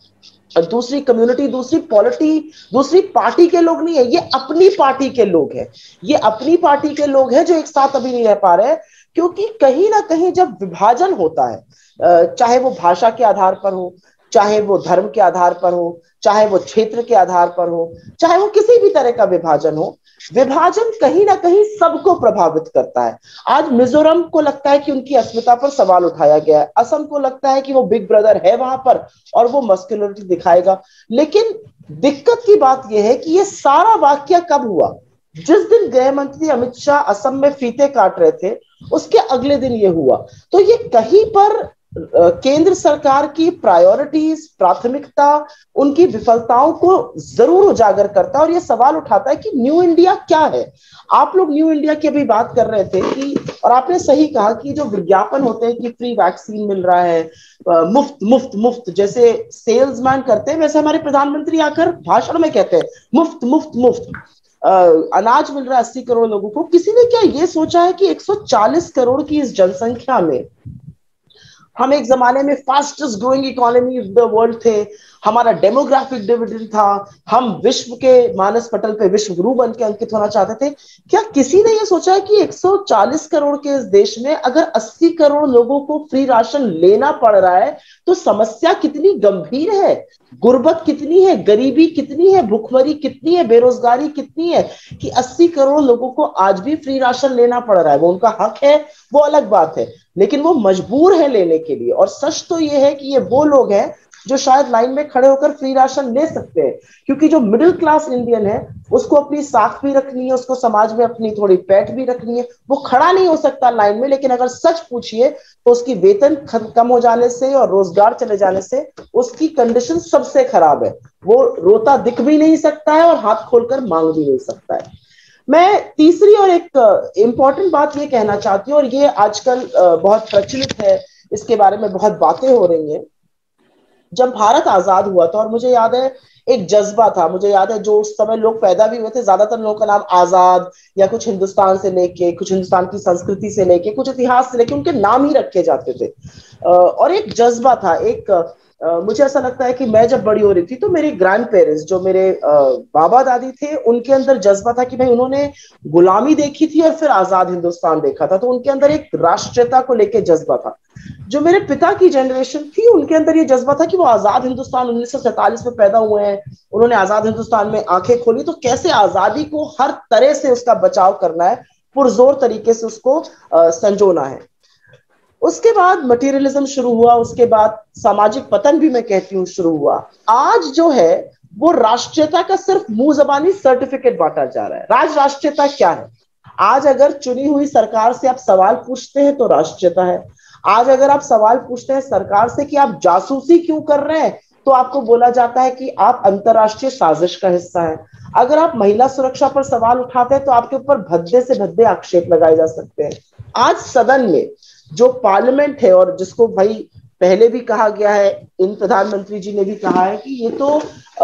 दूसरी कम्युनिटी, दूसरी पॉलिटी, दूसरी पार्टी के लोग नहीं है, ये अपनी पार्टी के लोग हैं। ये अपनी पार्टी के लोग हैं जो एक साथ अभी नहीं रह पा रहे हैं, क्योंकि कहीं ना कहीं जब विभाजन होता है, चाहे वो भाषा के आधार पर हो, चाहे वो धर्म के आधार पर हो, चाहे वो क्षेत्र के आधार पर हो, चाहे वो किसी भी तरह का विभाजन हो, विभाजन कहीं ना कहीं सबको प्रभावित करता है। आज मिजोरम को लगता है कि उनकी अस्मिता पर सवाल उठाया गया है, असम को लगता है कि वो बिग ब्रदर है वहां पर और वो मस्कुलरिटी दिखाएगा। लेकिन दिक्कत की बात यह है कि ये सारा वाकया कब हुआ? जिस दिन गृह मंत्री अमित शाह असम में फीते काट रहे थे, उसके अगले दिन ये हुआ। तो ये कहीं पर केंद्र सरकार की प्रायोरिटीज, प्राथमिकता, उनकी विफलताओं को जरूर उजागर करता है और ये सवाल उठाता है कि न्यू इंडिया क्या है। आप लोग न्यू इंडिया की अभी बात कर रहे थे कि, और आपने सही कहा कि जो विज्ञापन होते हैं कि फ्री वैक्सीन मिल रहा है, मुफ्त मुफ्त मुफ्त, जैसे सेल्समैन करते हैं, वैसे हमारे प्रधानमंत्री आकर भाषण में कहते हैं मुफ्त मुफ्त मुफ्त अनाज मिल रहा है अस्सी करोड़ लोगों को। किसी ने क्या ये सोचा है कि एक सौ चालीस करोड़ की इस जनसंख्या में हम एक जमाने में fastest growing economy of the world थे, हमारा डेमोग्राफिक डिविडेंड था, हम विश्व के मानस पटल पे विश्व गुरु बन के अंकित होना चाहते थे। क्या किसी ने ये सोचा है कि एक सौ चालीस करोड़ के इस देश में अगर अस्सी करोड़ लोगों को फ्री राशन लेना पड़ रहा है तो समस्या कितनी गंभीर है, गुर्बत कितनी है, गरीबी कितनी है, भुखमरी कितनी है, बेरोजगारी कितनी है कि अस्सी करोड़ लोगों को आज भी फ्री राशन लेना पड़ रहा है। वो उनका हक है, वो अलग बात है, लेकिन वो मजबूर है लेने के लिए। और सच तो ये है कि ये वो लोग हैं जो शायद लाइन में खड़े होकर फ्री राशन ले सकते हैं, क्योंकि जो मिडिल क्लास इंडियन है उसको अपनी साख भी रखनी है, उसको समाज में अपनी थोड़ी पैठ भी रखनी है, वो खड़ा नहीं हो सकता लाइन में। लेकिन अगर सच पूछिए तो उसकी वेतन कम हो जाने से और रोजगार चले जाने से उसकी कंडीशन सबसे खराब है। वो रोता दिख भी नहीं सकता है और हाथ खोलकर मांग भी नहीं सकता है। मैं तीसरी और एक इंपॉर्टेंट बात ये कहना चाहती हूँ, और ये आजकल बहुत प्रचलित है, इसके बारे में बहुत बातें हो रही हैं। जब भारत आजाद हुआ था, और मुझे याद है एक जज्बा था, मुझे याद है जो उस समय लोग पैदा भी हुए थे, ज्यादातर लोगों का नाम आजाद या कुछ हिंदुस्तान से लेके, कुछ हिंदुस्तान की संस्कृति से लेके, कुछ इतिहास से लेके उनके नाम ही रखे जाते थे। और एक जज्बा था, एक Uh, मुझे ऐसा लगता है कि मैं जब बड़ी हो रही थी तो मेरे ग्रैंड पेरेंट्स, जो मेरे uh, बाबा दादी थे, उनके अंदर जज्बा था कि भाई उन्होंने गुलामी देखी थी और फिर आजाद हिंदुस्तान देखा था, तो उनके अंदर एक राष्ट्रीयता को लेकर जज्बा था। जो मेरे पिता की जनरेशन थी उनके अंदर ये जज्बा था कि वो आजाद हिंदुस्तान उन्नीस सौ सैंतालीस में पैदा हुए हैं, उन्होंने आजाद हिंदुस्तान में आंखें खोली, तो कैसे आजादी को हर तरह से उसका बचाव करना है, पुरजोर तरीके से उसको uh, संजोना है। उसके बाद मटेरियलिज्म शुरू हुआ, उसके बाद सामाजिक पतन भी मैं कहती हूँ शुरू हुआ। आज जो है वो राष्ट्रीयता का सिर्फ मुंह जबानी सर्टिफिकेट बांटा जा रहा है। राज राष्ट्रीयता क्या है? आज अगर चुनी हुई सरकार से आप सवाल पूछते हैं तो राष्ट्रीयता है। आज अगर आप सवाल पूछते हैं सरकार से कि आप जासूसी क्यों कर रहे हैं, तो आपको बोला जाता है कि आप अंतरराष्ट्रीय साजिश का हिस्सा है। अगर आप महिला सुरक्षा पर सवाल उठाते हैं तो आपके ऊपर भद्दे से भद्दे आक्षेप लगाए जा सकते हैं। आज सदन में जो पार्लियामेंट है, और जिसको भाई पहले भी कहा गया है, इन प्रधानमंत्री जी ने भी कहा है कि ये तो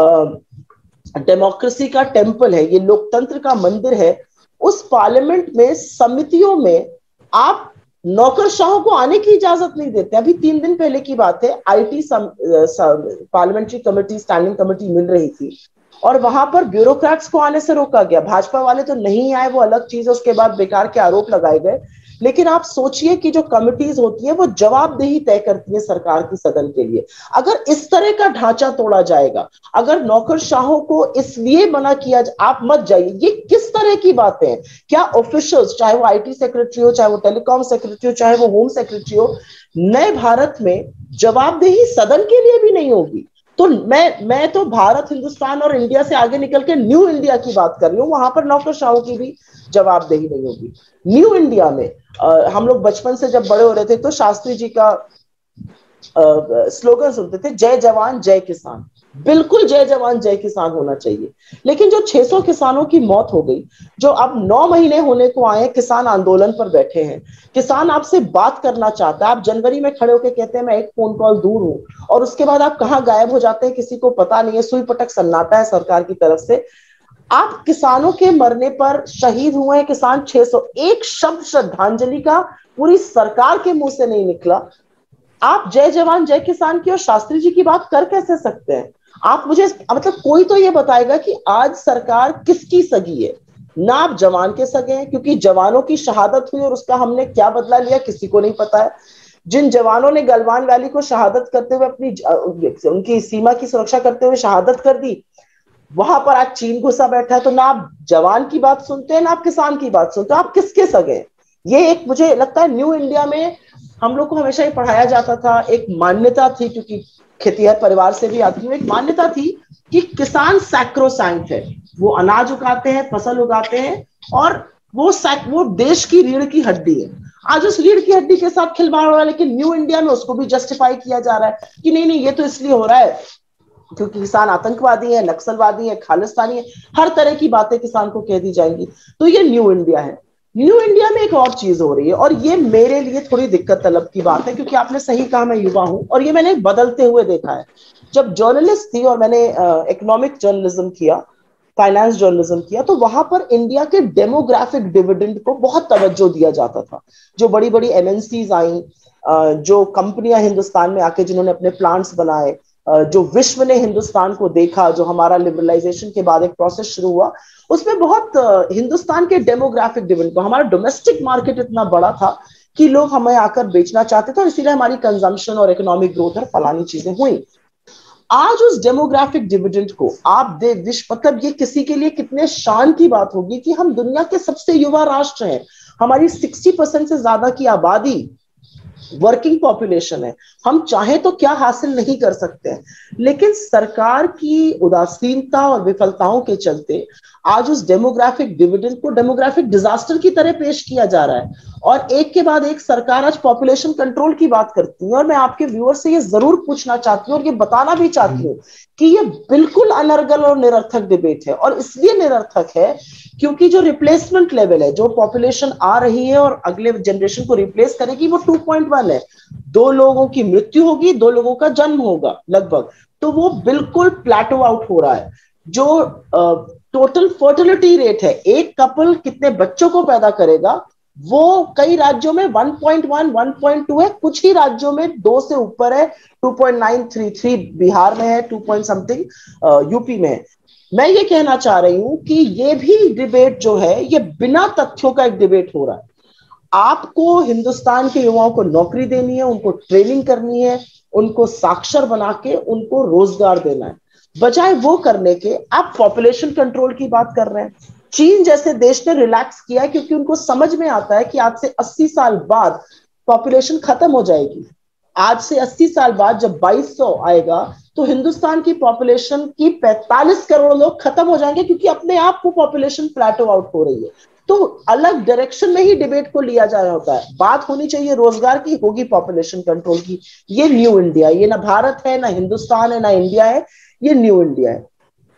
डेमोक्रेसी का टेम्पल है, ये लोकतंत्र का मंदिर है, उस पार्लियामेंट में समितियों में आप नौकरशाहों को आने की इजाजत नहीं देते। अभी तीन दिन पहले की बात है, IT parliamentary committee, standing committee मिल रही थी और वहां पर ब्यूरोक्रेट्स को आने से रोका गया। भाजपा वाले तो नहीं आए, वो अलग चीज है, उसके बाद बेकार के आरोप लगाए गए, लेकिन आप सोचिए कि जो कमिटीज होती है वो जवाबदेही तय करती है सरकार की सदन के लिए। अगर इस तरह का ढांचा तोड़ा जाएगा, अगर नौकरशाहों को इसलिए मना किया आप मत जाइए, ये किस तरह की बातें हैं? क्या ऑफिशियल्स, चाहे वो आईटी सेक्रेटरी हो, चाहे वो टेलीकॉम सेक्रेटरी हो, चाहे वो होम सेक्रेटरी हो, नए भारत में जवाबदेही सदन के लिए भी नहीं होगी? तो मैं मैं तो भारत, हिंदुस्तान और इंडिया से आगे निकल के न्यू इंडिया की बात कर रही हूँ, वहां पर नौकरशाहों की भी जवाबदेही नहीं होगी। न्यू इंडिया में आ, हम लोग बचपन से जब बड़े हो रहे थे तो शास्त्री जी का स्लोगन सुनते थे, जय जवान जय किसान। बिल्कुल जय जवान जय किसान होना चाहिए। लेकिन जो छह सौ किसानों की मौत हो गई, जो अब नौ महीने होने को आए, किसान आंदोलन पर बैठे हैं, किसान आपसे बात करना चाहता है, आप जनवरी में खड़े होकर कहते हैं मैं एक फोन कॉल दूर हूं, और उसके बाद आप कहां गायब हो जाते हैं किसी को पता नहीं है, सुई पटक सन्नाटा है सरकार की तरफ से। आप किसानों के मरने पर शहीद हुए हैं किसान छह सौ, एक शब्द श्रद्धांजलि का पूरी सरकार के मुंह से नहीं निकला। आप जय जवान जय किसान की और शास्त्री जी की बात कर कैसे सकते हैं? आप मुझे मतलब कोई तो ये बताएगा कि आज सरकार किसकी सगी है? ना आप जवान के सगे हैं, क्योंकि जवानों की शहादत हुई और उसका हमने क्या बदला लिया किसी को नहीं पता है। जिन जवानों ने गलवान वैली को शहादत करते हुए अपनी उनकी सीमा की सुरक्षा करते हुए शहादत कर दी, वहां पर आज चीन घुसा बैठा है। तो ना आप जवान की बात सुनते हैं ना आप किसान की बात सुनते हैं, आप किसके सगे हैं? ये एक मुझे लगता है न्यू इंडिया में हम लोग को हमेशा ही पढ़ाया जाता था, एक मान्यता थी, क्योंकि खेतीहर परिवार से भी आती हूँ, एक मान्यता थी कि किसान सैक्रोसैंक्ट है, वो अनाज उगाते हैं, फसल उगाते हैं, और वो वो देश की रीढ़ की हड्डी है। आज उस रीढ़ की हड्डी के साथ खिलवाड़ हो रहा है, लेकिन न्यू इंडिया में उसको भी जस्टिफाई किया जा रहा है कि नहीं नहीं ये तो इसलिए हो रहा है क्योंकि किसान आतंकवादी है, नक्सलवादी है, खालिस्तानी है, हर तरह की बातें किसान को कह दी जाएंगी। तो ये न्यू इंडिया है। न्यू इंडिया में एक और चीज हो रही है, और ये मेरे लिए थोड़ी दिक्कत तलब की बात है, क्योंकि आपने सही कहा मैं युवा हूं, और ये मैंने बदलते हुए देखा है। जब जर्नलिस्ट थी और मैंने इकोनॉमिक जर्नलिज्म किया, फाइनेंस जर्नलिज्म किया, तो वहां पर इंडिया के डेमोग्राफिक डिविडेंड को बहुत तवज्जो दिया जाता था। जो बड़ी बड़ी एमएनसीज आई, जो कंपनियां हिंदुस्तान में आके जिन्होंने अपने प्लांट्स बनाए, जो विश्व ने हिंदुस्तान को देखा, जो हमारा लिबरलाइजेशन के बाद एक प्रोसेस शुरू हुआ, उसमें बहुत हिंदुस्तान के डेमोग्राफिक डिविडेंड को, हमारा डोमेस्टिक मार्केट इतना बड़ा था कि लोग हमें आकर बेचना चाहते थे, और इसीलिए हमारी कंजम्पशन और इकोनॉमिक ग्रोथ और फलानी चीजें हुई। आज उस डेमोग्राफिक डिविडेंड को आप दे विश्व, मतलब ये किसी के लिए कितने शान की बात होगी कि हम दुनिया के सबसे युवा राष्ट्र हैं, हमारी साठ परसेंट से ज्यादा की आबादी वर्किंग पॉपुलेशन है, हम चाहे तो क्या हासिल नहीं कर सकते हैं। लेकिन सरकार की उदासीनता और विफलताओं के चलते आज उस डेमोग्राफिक डिविडेंड को डेमोग्राफिक डिजास्टर की तरह पेश किया जा रहा है, और एक के बाद एक सरकार आज पॉपुलेशन कंट्रोल की बात करती है। और मैं आपके व्यूअर से ये जरूर पूछना चाहती हूँ और ये बताना भी चाहती हूँ कि ये बिल्कुल अनर्गल और निरर्थक डिबेट है, और इसलिए निरर्थक है क्योंकि जो रिप्लेसमेंट लेवल है, जो पॉपुलेशन आ रही है और अगले जनरेशन को रिप्लेस करेगी, वो टू पॉइंट वन है। दो लोगों की मृत्यु होगी, दो लोगों का जन्म होगा लगभग, तो वो बिल्कुल प्लेटो आउट हो रहा है। जो टोटल फर्टिलिटी रेट है, एक कपल कितने बच्चों को पैदा करेगा, वो कई राज्यों में one point one, one point two है, कुछ ही राज्यों में दो से ऊपर है, two point nine three three Bihar में है, टू पॉइंट समथिंग यूपी में है। मैं ये कहना चाह रही हूं कि ये भी डिबेट जो है ये बिना तथ्यों का एक डिबेट हो रहा है। आपको हिंदुस्तान के युवाओं को नौकरी देनी है, उनको ट्रेनिंग करनी है, उनको साक्षर बना के उनको रोजगार देना है, बजाय वो करने के आप पॉपुलेशन कंट्रोल की बात कर रहे हैं। चीन जैसे देश ने रिलैक्स किया है क्योंकि उनको समझ में आता है कि आज से अस्सी साल बाद पॉपुलेशन खत्म हो जाएगी। आज से अस्सी साल बाद जब बाईस सौ आएगा तो हिंदुस्तान की पॉपुलेशन की पैंतालीस करोड़ लोग खत्म हो जाएंगे, क्योंकि अपने आप को पॉपुलेशन प्लेटो आउट हो रही है। तो अलग डायरेक्शन में ही डिबेट को लिया जा रहा होता है। बात होनी चाहिए रोजगार की, होगी पॉपुलेशन कंट्रोल की। ये न्यू इंडिया, ये ना भारत है, ना हिंदुस्तान है, ना इंडिया है, ये न्यू इंडिया है।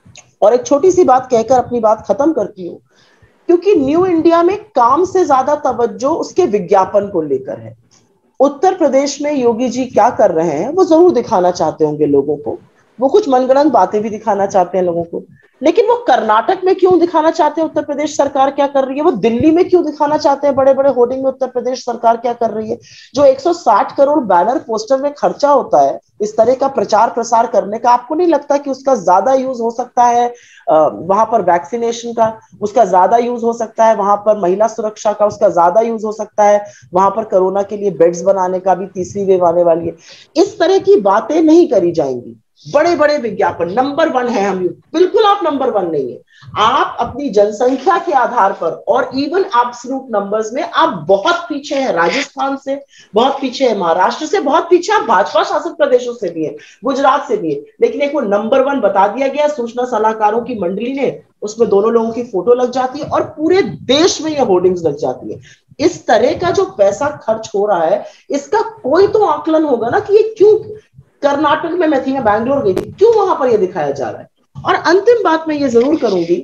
और एक छोटी सी बात कहकर अपनी बात खत्म करती हूँ, क्योंकि न्यू इंडिया में काम से ज्यादा तवज्जो उसके विज्ञापन को लेकर है। उत्तर प्रदेश में योगी जी क्या कर रहे हैं वो जरूर दिखाना चाहते होंगे लोगों को, वो कुछ मनगढ़ंत बातें भी दिखाना चाहते हैं लोगों को, लेकिन वो कर्नाटक में क्यों दिखाना चाहते हैं उत्तर प्रदेश सरकार क्या कर रही है, वो दिल्ली में क्यों दिखाना चाहते हैं बड़े बड़े होर्डिंग में उत्तर प्रदेश सरकार क्या कर रही है। जो एक सौ साठ करोड़ बैनर पोस्टर में खर्चा होता है इस तरह का प्रचार प्रसार करने का, आपको नहीं लगता कि उसका ज्यादा यूज हो सकता है वहां पर वैक्सीनेशन का, उसका ज्यादा यूज हो सकता है वहां पर महिला सुरक्षा का, उसका ज्यादा यूज हो सकता है वहां पर कोरोना के लिए बेड्स बनाने का, भी तीसरी वेव आने वाली है। इस तरह की बातें नहीं करी जाएंगी। बड़े बड़े विज्ञापन नंबर वन है हम, बिल्कुल आप नंबर वन नहीं है। आप अपनी जनसंख्या के आधार पर और इवन एब्सोल्यूट नंबर्स में आप बहुत पीछे हैं, राजस्थान से बहुत पीछे है, महाराष्ट्र से बहुत पीछे, आप भाजपा शासित प्रदेशों से भी है, गुजरात से भी है, लेकिन एक वो नंबर वन बता दिया गया सूचना सलाहकारों की मंडली ने, उसमें दोनों लोगों की फोटो लग जाती है और पूरे देश में ये होर्डिंग्स लग जाती है। इस तरह का जो पैसा खर्च हो रहा है इसका कोई तो आकलन होगा ना कि ये क्यों कर्नाटक में, मैं थी मैं बैंगलोर गई थी, क्यों वहां पर ये दिखाया जा रहा है। और अंतिम बात मैं ये जरूर करूंगी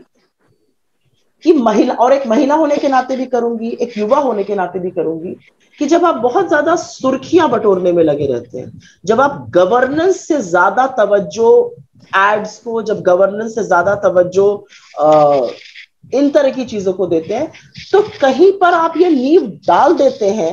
कि महिला, और एक महिला होने के नाते भी करूंगी, एक युवा होने के नाते भी करूंगी, कि जब आप बहुत ज्यादा सुर्खियां बटोरने में लगे रहते हैं, जब आप गवर्नेंस से ज्यादा तवज्जो एड्स को, जब गवर्नेंस से ज्यादा तवज्जो इन तरह की चीजों को देते हैं, तो कहीं पर आप ये नींव डाल देते हैं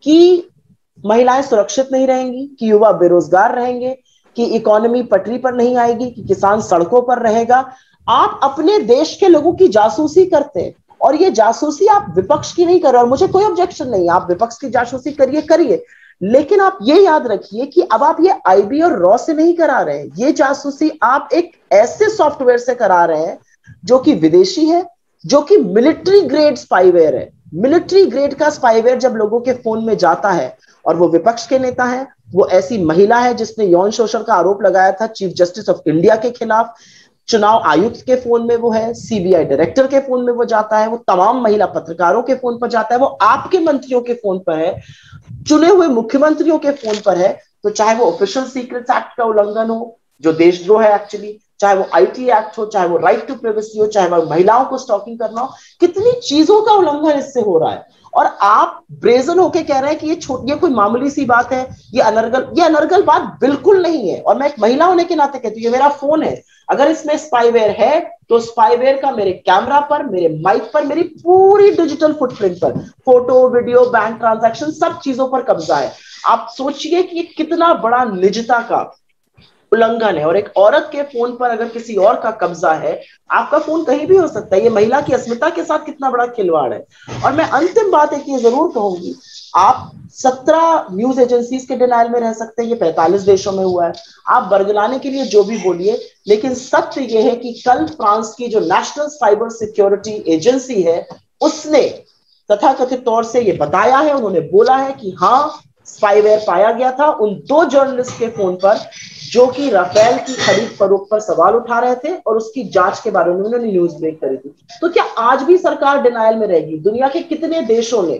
कि महिलाएं सुरक्षित नहीं रहेंगी, कि युवा बेरोजगार रहेंगे, कि इकोनॉमी पटरी पर नहीं आएगी, कि किसान सड़कों पर रहेगा। आप अपने देश के लोगों की जासूसी करते हैं, और ये जासूसी आप विपक्ष की नहीं कर रहे, और मुझे कोई ऑब्जेक्शन नहीं, आप विपक्ष की जासूसी करिए करिए, लेकिन आप ये याद रखिए कि अब आप ये आईबी और रॉ से नहीं करा रहे हैं, ये जासूसी आप एक ऐसे सॉफ्टवेयर से करा रहे हैं जो कि विदेशी है, जो कि मिलिट्री ग्रेड स्पाईवेयर है। मिलिट्री ग्रेड का स्पाईवेयर जब लोगों के फोन में जाता है, और वो विपक्ष के नेता है, वो ऐसी महिला है जिसने यौन शोषण का आरोप लगाया था चीफ जस्टिस ऑफ इंडिया के खिलाफ, चुनाव आयुक्त के फोन में वो है, सीबीआई डायरेक्टर के फोन में वो जाता है, वो तमाम महिला पत्रकारों के फोन पर जाता है, वो आपके मंत्रियों के फोन पर है, चुने हुए मुख्यमंत्रियों के फोन पर है। तो चाहे वो ऑफिशियल सीक्रेट्स एक्ट का उल्लंघन हो जो देशद्रोह है एक्चुअली, चाहे वो आईटी एक्ट हो, चाहे वो राइट टू प्राइवेसी हो, चाहे वो महिलाओं को स्टॉकिंग करना हो, कितनी चीजों का उल्लंघन इससे हो रहा है। और आप ब्रेजन होके कह रहे हैं कि ये छोटी, ये कोई मामूली सी बात है, ये अनर्गल, ये अनर्गल बात बिल्कुल नहीं है। और मैं एक महिला होने के नाते कहती हूँ, ये मेरा फोन है, अगर इसमें स्पाईवेयर है तो स्पाईवेयर का मेरे कैमरा पर, मेरे माइक पर, मेरी पूरी डिजिटल फुटप्रिंट पर, फोटो, वीडियो, बैंक ट्रांजैक्शन, सब चीजों पर कब्जा है। आप सोचिए कि ये कितना बड़ा निजता का उल्लंघन है। और एक औरत के फोन पर अगर किसी और का कब्जा है, आपका फोन कहीं भी हो सकता है, ये महिला की अस्मिता के साथ कितना बड़ा खिलवाड़ है। और मैं अंतिम बात एक ये जरूर कहूंगी, आप सत्रह न्यूज एजेंसीज के डिनाइल में रह सकते हैं, ये पैंतालीस देशों में हुआ है, आप बरगलाने के लिए जो भी बोलिए, लेकिन सत्य ये है कि कल फ्रांस की जो नेशनल साइबर सिक्योरिटी एजेंसी है, उसने तथाकथित तौर से ये बताया है, उन्होंने बोला है कि हाँ स्पाईवेयर पाया गया था उन दो जर्नलिस्ट के फोन पर जो कि राफेल की खरीद फरोख्त पर सवाल उठा रहे थे, और उसकी जांच के बारे में उन्होंने न्यूज ब्रेक करी थी। तो क्या आज भी सरकार डिनाइल में रहेगी? दुनिया के कितने देशों ने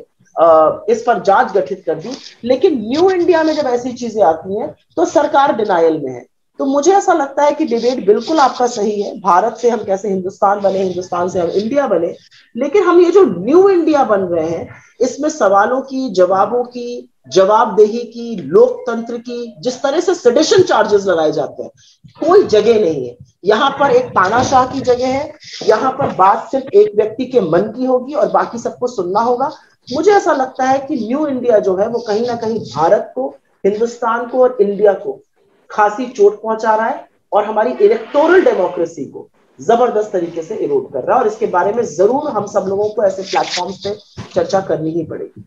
इस पर जांच गठित कर दी, लेकिन न्यू इंडिया में जब ऐसी चीजें आती हैं तो सरकार डिनाइल में है। तो मुझे ऐसा लगता है कि डिबेट बिल्कुल आपका सही है, भारत से हम कैसे हिंदुस्तान बने, हिंदुस्तान से हम इंडिया बने, लेकिन हम ये जो न्यू इंडिया बन रहे हैं, इसमें सवालों की, जवाबों की, जवाबदेही की, लोकतंत्र की, जिस तरह से सेडिशन चार्जेस लगाए जाते हैं, कोई जगह नहीं है। यहाँ पर एक तानाशाह की जगह है, यहाँ पर बात सिर्फ एक व्यक्ति के मन की होगी और बाकी सबको सुनना होगा। मुझे ऐसा लगता है कि न्यू इंडिया जो है वो कहीं ना कहीं भारत को, हिंदुस्तान को और इंडिया को खासी चोट पहुंचा रहा है, और हमारी इलेक्टोरल डेमोक्रेसी को जबरदस्त तरीके से इरोड कर रहा है। और इसके बारे में जरूर हम सब लोगों को ऐसे प्लेटफॉर्म्स पे चर्चा करनी ही पड़ेगी।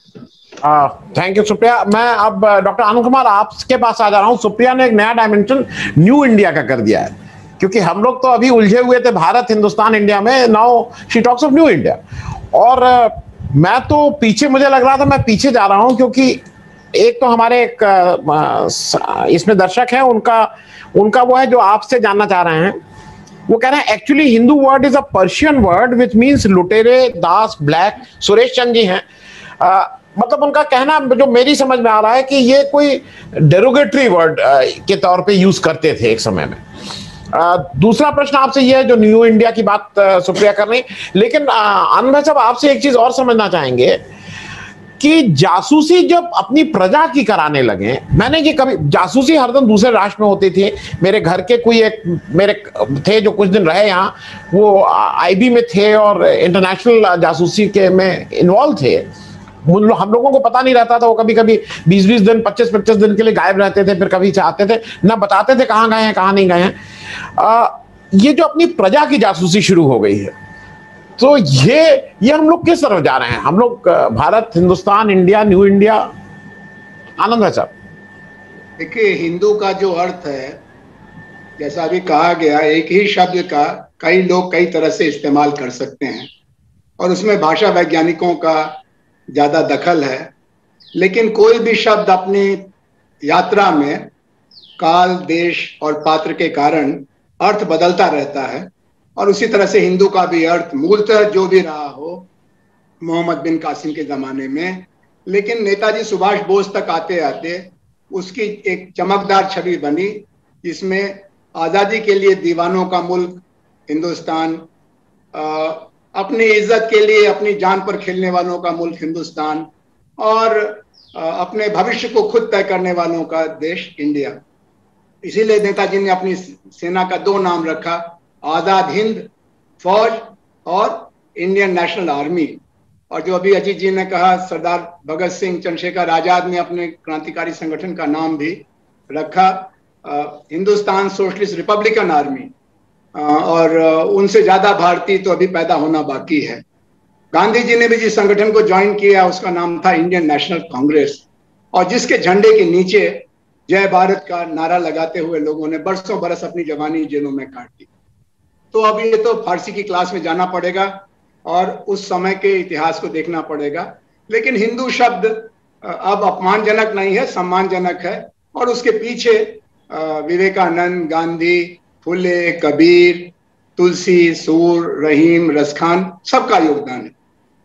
Thank you Supriya. मैं अब डॉक्टर आनंद कुमार आपके पास आ जा रहा हूं। सुप्रिया ने एक नया डायमेंशन न्यू इंडिया का कर दिया है, क्योंकि हम लोग तो अभी उलझे हुए थे भारत, हिंदुस्तान, इंडिया में। Now she talks of new India. और मैं तो पीछे, मुझे लग रहा था मैं पीछे जा रहा हूं, क्योंकि एक तो हमारे एक इसमें दर्शक है, उनका उनका वो है जो आपसे जानना चाह रहे हैं। वो कह रहे हैं actually Hindu word is a Persian word which means लुटेरे, दास, ब्लैक। सुरेश चंद जी हैं, मतलब उनका कहना जो मेरी समझ में आ रहा है कि ये कोई डेरोगेटरी वर्ड के तौर पे यूज करते थे एक समय में। आ, दूसरा प्रश्न आपसे ये है, जो न्यू इंडिया की बात सुप्रिया कर रही, लेकिन आनंद भाई साहब आपसे एक चीज और समझना चाहेंगे कि जासूसी जब अपनी प्रजा की कराने लगे, मैंने ये कभी, जासूसी हरदम दूसरे राष्ट्र में होती थी। मेरे घर के कोई एक मेरे थे जो कुछ दिन रहे यहाँ, वो आईबी में थे और इंटरनेशनल जासूसी के में इन्वॉल्व थे। हम लोगों को पता नहीं रहता था, वो कभी कभी बीस बीस दिन पच्चीस पच्चीस दिन के लिए गायब रहते थे, फिर कभी चाहते थे ना, बताते थे कहाँ गए हैं कहाँ नहीं गए हैं। ये जो अपनी प्रजा की जासूसी शुरू हो गई है, तो ये ये हम लोग किस तरफ जा रहे हैं? हम लोग Bharat, Hindustan, India, new India. Anand है साहब। देखिए, हिंदू का जो अर्थ है, जैसा अभी कहा गया, एक ही शब्द का कई लोग कई तरह से इस्तेमाल कर सकते हैं और उसमें भाषा वैज्ञानिकों का ज्यादा दखल है। लेकिन कोई भी शब्द अपनी यात्रा में काल, देश और पात्र के कारण अर्थ बदलता रहता है और उसी तरह से हिंदू का भी अर्थ मूलतः जो भी रहा हो मोहम्मद बिन कासिम के जमाने में, लेकिन नेताजी सुभाष बोस तक आते आते उसकी एक चमकदार छवि बनी, जिसमें आज़ादी के लिए दीवानों का मुल्क हिंदुस्तान, अपनी इज्जत के लिए अपनी जान पर खेलने वालों का मुल्क हिंदुस्तान और अपने भविष्य को खुद तय करने वालों का देश इंडिया। इसीलिए नेताजी ने अपनी सेना का दो नाम रखा, आजाद हिंद फौज और इंडियन नेशनल आर्मी। और जो अभी अजीत जी ने कहा, सरदार भगत सिंह, चंद्रशेखर आजाद ने अपने क्रांतिकारी संगठन का नाम भी रखा हिंदुस्तान सोशलिस्ट रिपब्लिकन आर्मी, और उनसे ज्यादा भारतीय तो अभी पैदा होना बाकी है। गांधी जी ने भी जिस संगठन को ज्वाइन किया उसका नाम था इंडियन नेशनल कांग्रेस, और जिसके झंडे के नीचे जय भारत का नारा लगाते हुए लोगों ने बरसों बरस अपनी जवानी जेलों में काट दी। तो अब ये तो फारसी की क्लास में जाना पड़ेगा और उस समय के इतिहास को देखना पड़ेगा। लेकिन हिंदू शब्द अब अपमानजनक नहीं है, सम्मानजनक है, और उसके पीछे विवेकानंद, गांधी, फुले, कबीर, तुलसी, सूर, रहीम, रसखान, सबका योगदान है।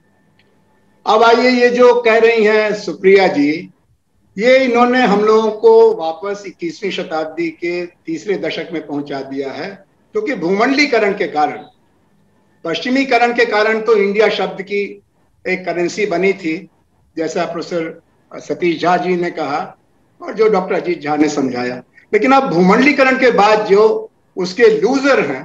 अब आइए, ये जो कह रही हैं सुप्रिया जी, ये इन्होंने हम लोगों को वापस इक्कीसवीं शताब्दी के तीसरे दशक में पहुंचा दिया है, क्योंकि भूमंडलीकरण के कारण, पश्चिमीकरण के कारण तो इंडिया शब्द की एक करेंसी बनी थी, जैसा प्रोफेसर सतीश झा जी ने कहा और जो डॉक्टर अजीत झा ने समझाया। लेकिन अब भूमंडलीकरण के बाद जो उसके लूजर हैं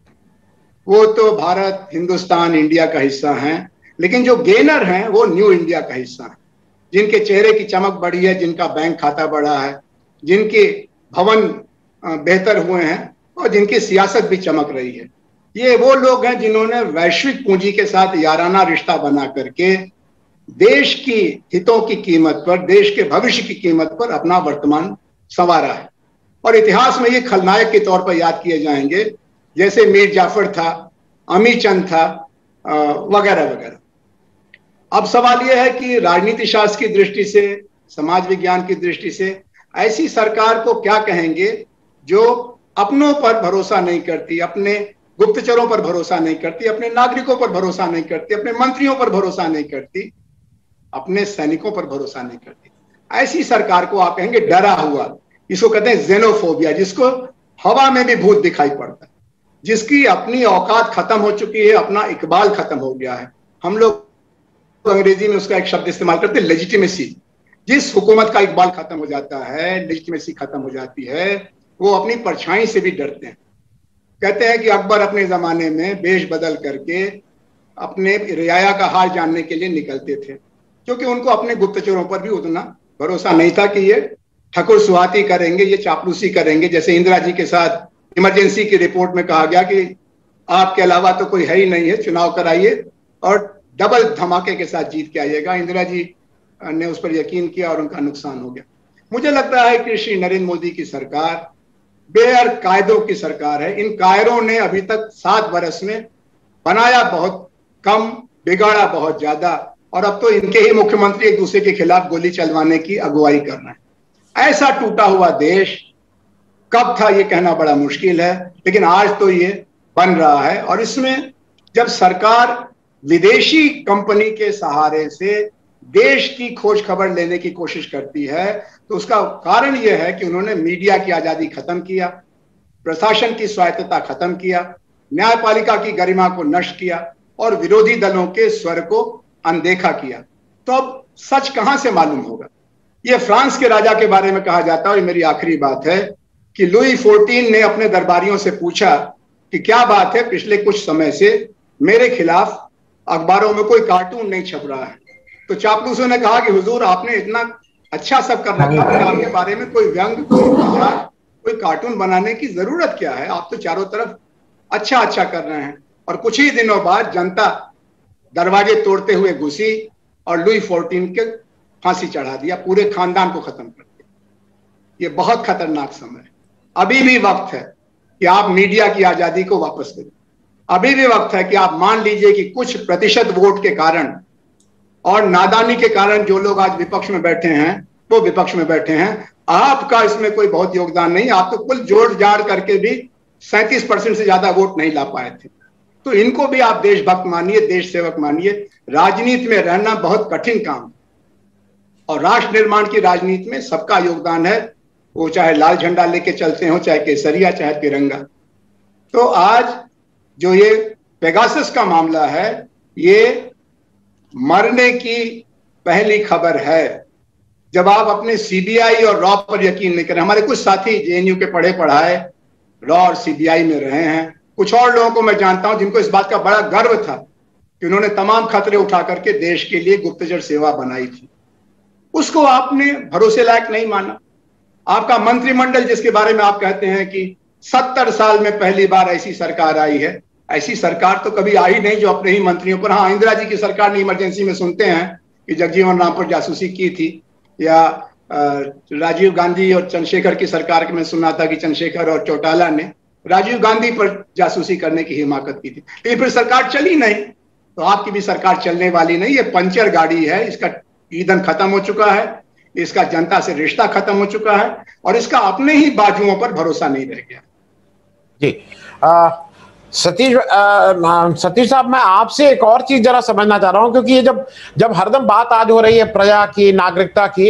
वो तो भारत, हिंदुस्तान, इंडिया का हिस्सा हैं, लेकिन जो गेनर हैं वो न्यू इंडिया का हिस्सा है, जिनके चेहरे की चमक बढ़ी है, जिनका बैंक खाता बढ़ा है, जिनके भवन बेहतर हुए हैं और जिनकी सियासत भी चमक रही है। ये वो लोग हैं जिन्होंने वैश्विक पूंजी के साथ याराना रिश्ता बना करके देश की हितों की कीमत पर, देश के भविष्य की कीमत पर अपना वर्तमान संवारा है, और इतिहास में ये खलनायक के तौर पर याद किए जाएंगे, जैसे मीर जाफर था, अमी चंद था, वगैरह वगैरह। अब सवाल यह है कि राजनीति शास्त्र की दृष्टि से, समाज विज्ञान की दृष्टि से ऐसी सरकार को क्या कहेंगे जो अपनों पर भरोसा नहीं करती, अपने गुप्तचरों पर भरोसा नहीं करती, अपने नागरिकों पर भरोसा नहीं करती, अपने मंत्रियों पर भरोसा नहीं करती, अपने सैनिकों पर भरोसा नहीं करती। ऐसी सरकार को आप कहेंगे डरा हुआ, इसको कहते हैं जेनोफोबिया, जिसको हवा में भी भूत दिखाई पड़ता है, जिसकी अपनी औकात खत्म हो चुकी है, अपना इकबाल खत्म हो गया है। हम लोग अंग्रेजी में उसका एक शब्द इस्तेमाल करते हैं, लेजिटिमेसी। जिस हुकूमत का इकबाल खत्म हो जाता है, लेजिटिमेसी खत्म हो जाती है, वो अपनी परछाई से भी डरते हैं। कहते हैं कि अकबर अपने जमाने में वेश बदल करके अपने रियाया का हाल जानने के लिए निकलते थे, क्योंकि उनको अपने गुप्तचरों पर भी उतना भरोसा नहीं था कि ये ठकुर सुहाती करेंगे, ये चापलूसी करेंगे। जैसे इंदिरा जी के साथ इमरजेंसी की रिपोर्ट में कहा गया कि आपके अलावा तो कोई है ही नहीं है, चुनाव कराइए और डबल धमाके के साथ जीत के आइएगा। इंदिरा जी ने उस पर यकीन किया और उनका नुकसान हो गया। मुझे लगता है कि श्री नरेंद्र मोदी की सरकार बेअर कायदों की सरकार है। इन कायरों ने अभी तक सात वर्ष में बनाया बहुत कम, बिगाड़ा बहुत ज्यादा, और अब तो इनके ही मुख्यमंत्री एक दूसरे के खिलाफ गोली चलवाने की अगुवाई कर रहे हैं। ऐसा टूटा हुआ देश कब था ये कहना बड़ा मुश्किल है, लेकिन आज तो ये बन रहा है। और इसमें जब सरकार विदेशी कंपनी के सहारे से देश की खोज खबर लेने की कोशिश करती है, तो उसका कारण यह है कि उन्होंने मीडिया की आजादी खत्म किया, प्रशासन की स्वायत्तता खत्म किया, न्यायपालिका की गरिमा को नष्ट किया और विरोधी दलों के स्वर को अनदेखा किया। तो अब सच कहां से मालूम होगा? ये फ्रांस के राजा के बारे में कहा जाता है, और मेरी आखिरी बात है कि लुई फोर्टीन ने अपने दरबारियों से पूछा कि क्या बात है, पिछले कुछ समय से मेरे खिलाफ अखबारों में कोई कार्टून नहीं छप रहा है। तो चापलूसों ने कहा कि हुजूर, आपने इतना अच्छा सब कर रखा है, आपके बारे में कोई व्यंग, कोई मजाक, कोई कार्टून बनाने की जरूरत क्या है? आप तो चारों तरफ अच्छा अच्छा कर रहे हैं। और कुछ ही दिनों बाद जनता दरवाजे तोड़ते हुए घुसी और लुई फोर्टीन के फांसी चढ़ा दिया, पूरे खानदान को खत्म कर दिया। ये बहुत खतरनाक समय है। अभी भी वक्त है कि आप मीडिया की आजादी को वापस करें। अभी भी वक्त है कि आप मान लीजिए कि कुछ प्रतिशत वोट के कारण और नादानी के कारण जो लोग आज विपक्ष में बैठे हैं वो विपक्ष में बैठे हैं। आपका इसमें कोई बहुत योगदान नहीं। आप तो कुल जोड़ जाड़ करके भी सैंतीस परसेंट से ज्यादा वोट नहीं ला पाए थे। तो इनको भी आप देशभक्त मानिए, देश सेवक मानिए। राजनीति में रहना बहुत कठिन काम, और राष्ट्र निर्माण की राजनीति में सबका योगदान है, वो चाहे लाल झंडा लेके चलते हो, चाहे केसरिया, चाहे तिरंगा। तो आज जो ये पेगासस का मामला है, ये मरने की पहली खबर है। जब आप अपने सीबीआई और रॉ पर यकीन नहीं करें, हमारे कुछ साथी जेएनयू के पढ़े पढ़ाए रॉ और सीबीआई में रहे हैं, कुछ और लोगों को मैं जानता हूं जिनको इस बात का बड़ा गर्व था कि उन्होंने तमाम खतरे उठा करके देश के लिए गुप्तचर सेवा बनाई थी। उसको आपने भरोसे लायक नहीं माना। आपका मंत्रिमंडल, जिसके बारे में आप कहते हैं कि सत्तर साल में पहली बार ऐसी सरकार आई है, ऐसी सरकार तो कभी आई नहीं जो अपने ही मंत्रियों पर, हाँ इंदिरा जी की सरकार ने इमरजेंसी में सुनते हैं कि जगजीवन राम पर जासूसी की थी, या राजीव गांधी और चंद्रशेखर की सरकार में सुना था कि चंद्रशेखर और चौटाला ने राजीव गांधी पर जासूसी करने की हिमाकत की थी, लेकिन फिर सरकार चली नहीं। तो आपकी भी सरकार चलने वाली नहीं, ये पंचर गाड़ी है, इसका ईंधन खत्म हो चुका है, इसका जनता से रिश्ता खत्म हो चुका है, और इसका अपने ही बाजुओं पर भरोसा नहीं रह गया। जी आ, सतीश सतीश साहब, मैं आपसे एक और चीज जरा समझना चाह रहा हूं, क्योंकि ये जब जब हरदम बात आज हो रही है प्रजा की, नागरिकता की,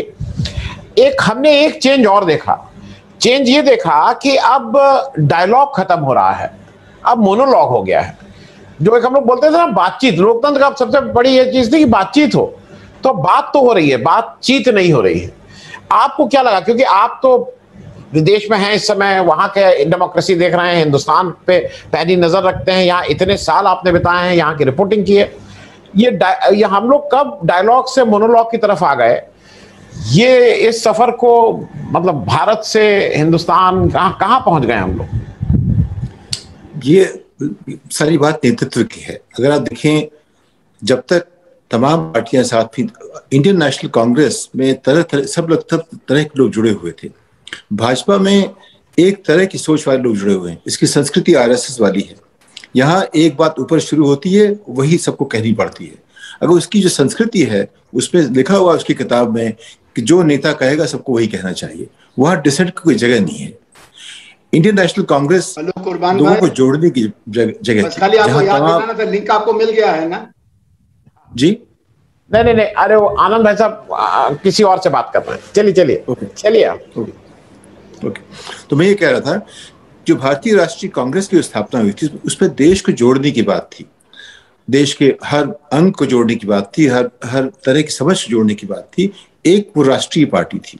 एक हमने एक चेंज और देखा। चेंज ये देखा कि अब डायलॉग खत्म हो रहा है, अब मोनोलॉग हो गया है। जो एक हम लोग बोलते थे ना बातचीत, लोकतंत्र का सबसे बड़ी ये चीज थी कि बातचीत हो, तो बात तो हो रही है, बातचीत नहीं हो रही है। आपको क्या लगा, क्योंकि आप तो विदेश में हैं इस समय, वहां के डेमोक्रेसी देख रहे हैं, हिंदुस्तान पे पैनी नजर रखते हैं, यहाँ इतने साल आपने बिताए हैं, यहाँ की रिपोर्टिंग की है, ये, ये हम लोग कब डायलॉग से मोनोलॉग की तरफ आ गए? ये इस सफर को, मतलब भारत से हिंदुस्तान कहाँ कहाँ पहुंच गए हम लोग? ये सारी बात नेतृत्व की है। अगर आप देखें, जब तक तमाम पार्टियां साथ थी, इंडियन नेशनल कांग्रेस में तरह तरह सब लोग सब तरह के लोग जुड़े हुए थे। भाजपा में एक तरह की सोच वाले लोग जुड़े हुए हैं, इसकी संस्कृति आरएसएस वाली है। यहाँ एक बात ऊपर शुरू होती है, वही सबको कहनी पड़ती है। अगर उसकी जो संस्कृति है, उसमें लिखा हुआ उसकी किताब में कि जो नेता कहेगा सबको वही कहना चाहिए, वहाँ डिसेंट की कोई जगह नहीं है। इंडियन नेशनल कांग्रेस लोगों को जोड़ने की जगह थी। खाली आपको याद दिलाना था, लिंक आपको मिल गया है ना? जी नहीं नहीं नहीं, अरे वो आनंद भाई साहब किसी और से बात कर रहे हैं। चलिए चलिए चलिए आप। ओके, तो मैं ये कह रहा था, जो भारतीय राष्ट्रीय कांग्रेस की स्थापना हुई थी, उसमें देश को जोड़ने की बात थी, देश के हर अंग को जोड़ने की बात थी, हर हर तरह की समझ जोड़ने की बात थी। एक वो राष्ट्रीय पार्टी थी।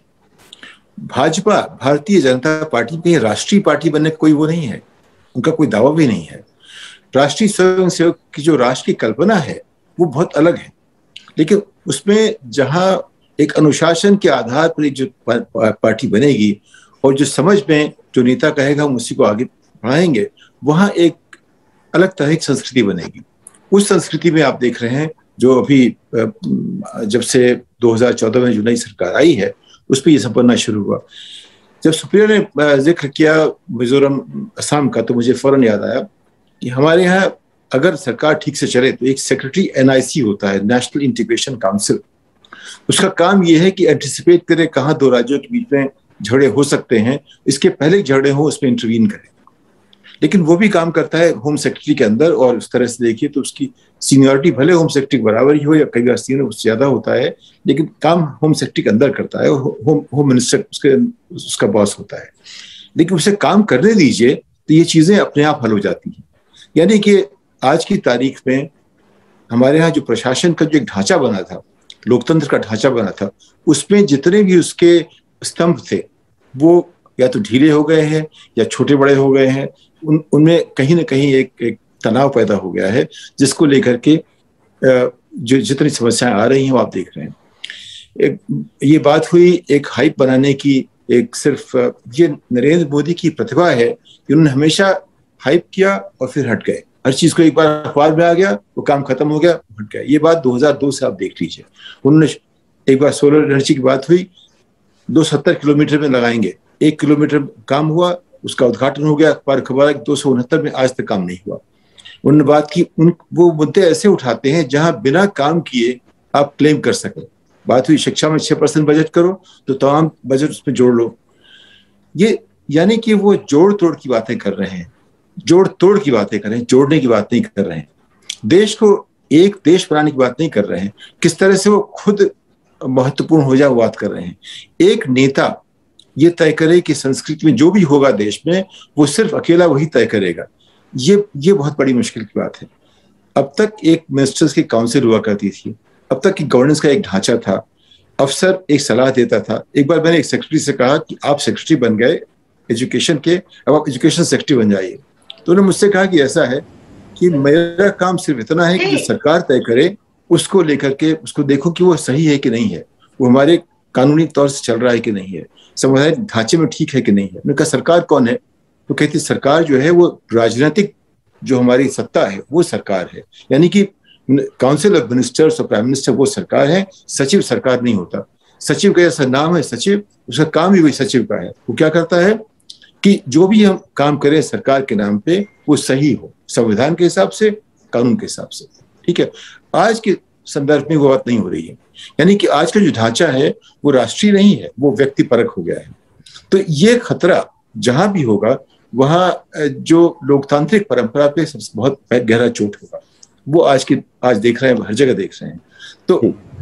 भाजपा, भारतीय जनता पार्टी में राष्ट्रीय पार्टी बनने का कोई वो नहीं है, उनका कोई दावा भी नहीं है। राष्ट्रीय स्वयंसेवक की जो राष्ट्र की कल्पना है वो बहुत अलग है, लेकिन उसमें जहां एक अनुशासन के आधार पर एक जो पार्टी बनेगी और जो समझ में जो नेता कहेगा हम उसी को आगे बढ़ाएंगे, वहां एक अलग तरह की संस्कृति बनेगी। उस संस्कृति में आप देख रहे हैं जो अभी जब से दो हज़ार चौदह में जो नई सरकार आई है उस पर यह सब बनना शुरू हुआ। जब सुप्रिया ने जिक्र किया मिजोरम, असम का, तो मुझे फौरन याद आया कि हमारे यहाँ अगर सरकार ठीक से चले तो एक सेक्रेटरी एनआईसी होता है, नेशनल इंटीग्रेशन काउंसिल। उसका काम यह है कि एंटिसिपेट करे कहाँ दो राज्यों के बीच में झगड़े हो सकते हैं, इसके पहले झगड़े हो उसमें इंटरवीन करे। लेकिन वो भी काम करता है होम सेक्रेटरी के अंदर, और उस तरह से देखिए तो उसकी सीनियरिटी भले होम सेक्रेटरी बराबर ही हो या कई बार सीनियर उससे ज्यादा होता है, लेकिन काम होम सेक्रेटरी के अंदर करता है, होम होम मिनिस्टर उसके उसका बॉस होता है। लेकिन उसे काम करने दीजिए तो ये चीजें अपने आप हल हो जाती हैं। यानी कि आज की तारीख में हमारे यहाँ जो प्रशासन का जो एक ढांचा बना था, लोकतंत्र का ढांचा बना था, उसमें जितने भी उसके स्तंभ थे वो या तो ढीले हो गए हैं या छोटे बड़े हो गए हैं। उन उनमें कहीं ना कहीं एक, एक तनाव पैदा हो गया है, जिसको लेकर के जो जितनी समस्याएं आ रही हैं वो आप देख रहे हैं। एक ये बात हुई एक हाइप बनाने की, एक सिर्फ ये नरेंद्र मोदी की प्रतिभा है कि उन्होंने हमेशा हाइप किया और फिर हट गए। हर चीज को एक बार अखबार में आ गया, वो काम खत्म हो गया, हट गया। ये बात दो हज़ार दो से आप देख लीजिए। उन्होंने एक बार सोलर एनर्जी की बात हुई, दो सौ सत्तर किलोमीटर में लगाएंगे, एक किलोमीटर काम हुआ, उसका उद्घाटन हो गया, अखबार खबर दो सौ उनहत्तर में आज तक काम नहीं हुआ। उन्होंने बात की, उन वो मुद्दे ऐसे उठाते हैं जहां बिना काम किए आप क्लेम कर सकें। बात हुई शिक्षा में छह परसेंट बजट करो, तो तमाम बजट उसमें जोड़ लो। ये यानी कि वो जोड़ तोड़ की बातें कर रहे हैं, जोड़ तोड़ की बातें कर रहे हैं, जोड़ने की बात नहीं कर रहे हैं। देश को एक देश बनाने की बात नहीं कर रहे हैं, किस तरह से वो खुद महत्वपूर्ण हो जाए वो बात कर रहे हैं। एक नेता ये तय करे कि संस्कृति में जो भी होगा देश में वो सिर्फ अकेला वही तय करेगा, ये ये बहुत बड़ी मुश्किल की बात है। अब तक एक मिनिस्टर्स की काउंसिल हुआ करती थी, अब तक की गवर्नेंस का एक ढांचा था, अफसर एक सलाह देता था। एक बार मैंने एक सेक्रेटरी से कहा कि आप सेक्रेटरी बन गए एजुकेशन के, अब आप एजुकेशन सेक्रेटरी बन जाइए। तो उन्होंने मुझसे कहा कि ऐसा है कि मेरा काम सिर्फ इतना है कि जो सरकार तय करे उसको लेकर के उसको देखो कि वो सही है कि नहीं है, वो हमारे कानूनी तौर से चल रहा है कि नहीं है, संवैधानिक ढांचे में ठीक है कि नहीं है। मैंने कहा सरकार कौन है? तो कहती सरकार जो है वो राजनीतिक जो हमारी सत्ता है वो सरकार है, यानी कि काउंसिल ऑफ मिनिस्टर्स और प्राइम मिनिस्टर वो सरकार है, सचिव सरकार नहीं होता। सचिव का जैसा नाम है सचिव, उसका काम भी वही सचिव का है। वो क्या करता है कि जो भी हम काम करें सरकार के नाम पे वो सही हो, संविधान के हिसाब से, कानून के हिसाब से, ठीक है। आज के संदर्भ में वो बात नहीं हो रही है, यानी कि आज का जो ढांचा है वो राष्ट्रीय नहीं है, वो व्यक्तिपरक हो गया है। तो ये खतरा जहां भी होगा वहां जो लोकतांत्रिक परंपरा पे बहुत गहरा चोट होगा। वो आज की आज देख रहे हैं, हर जगह देख रहे हैं। तो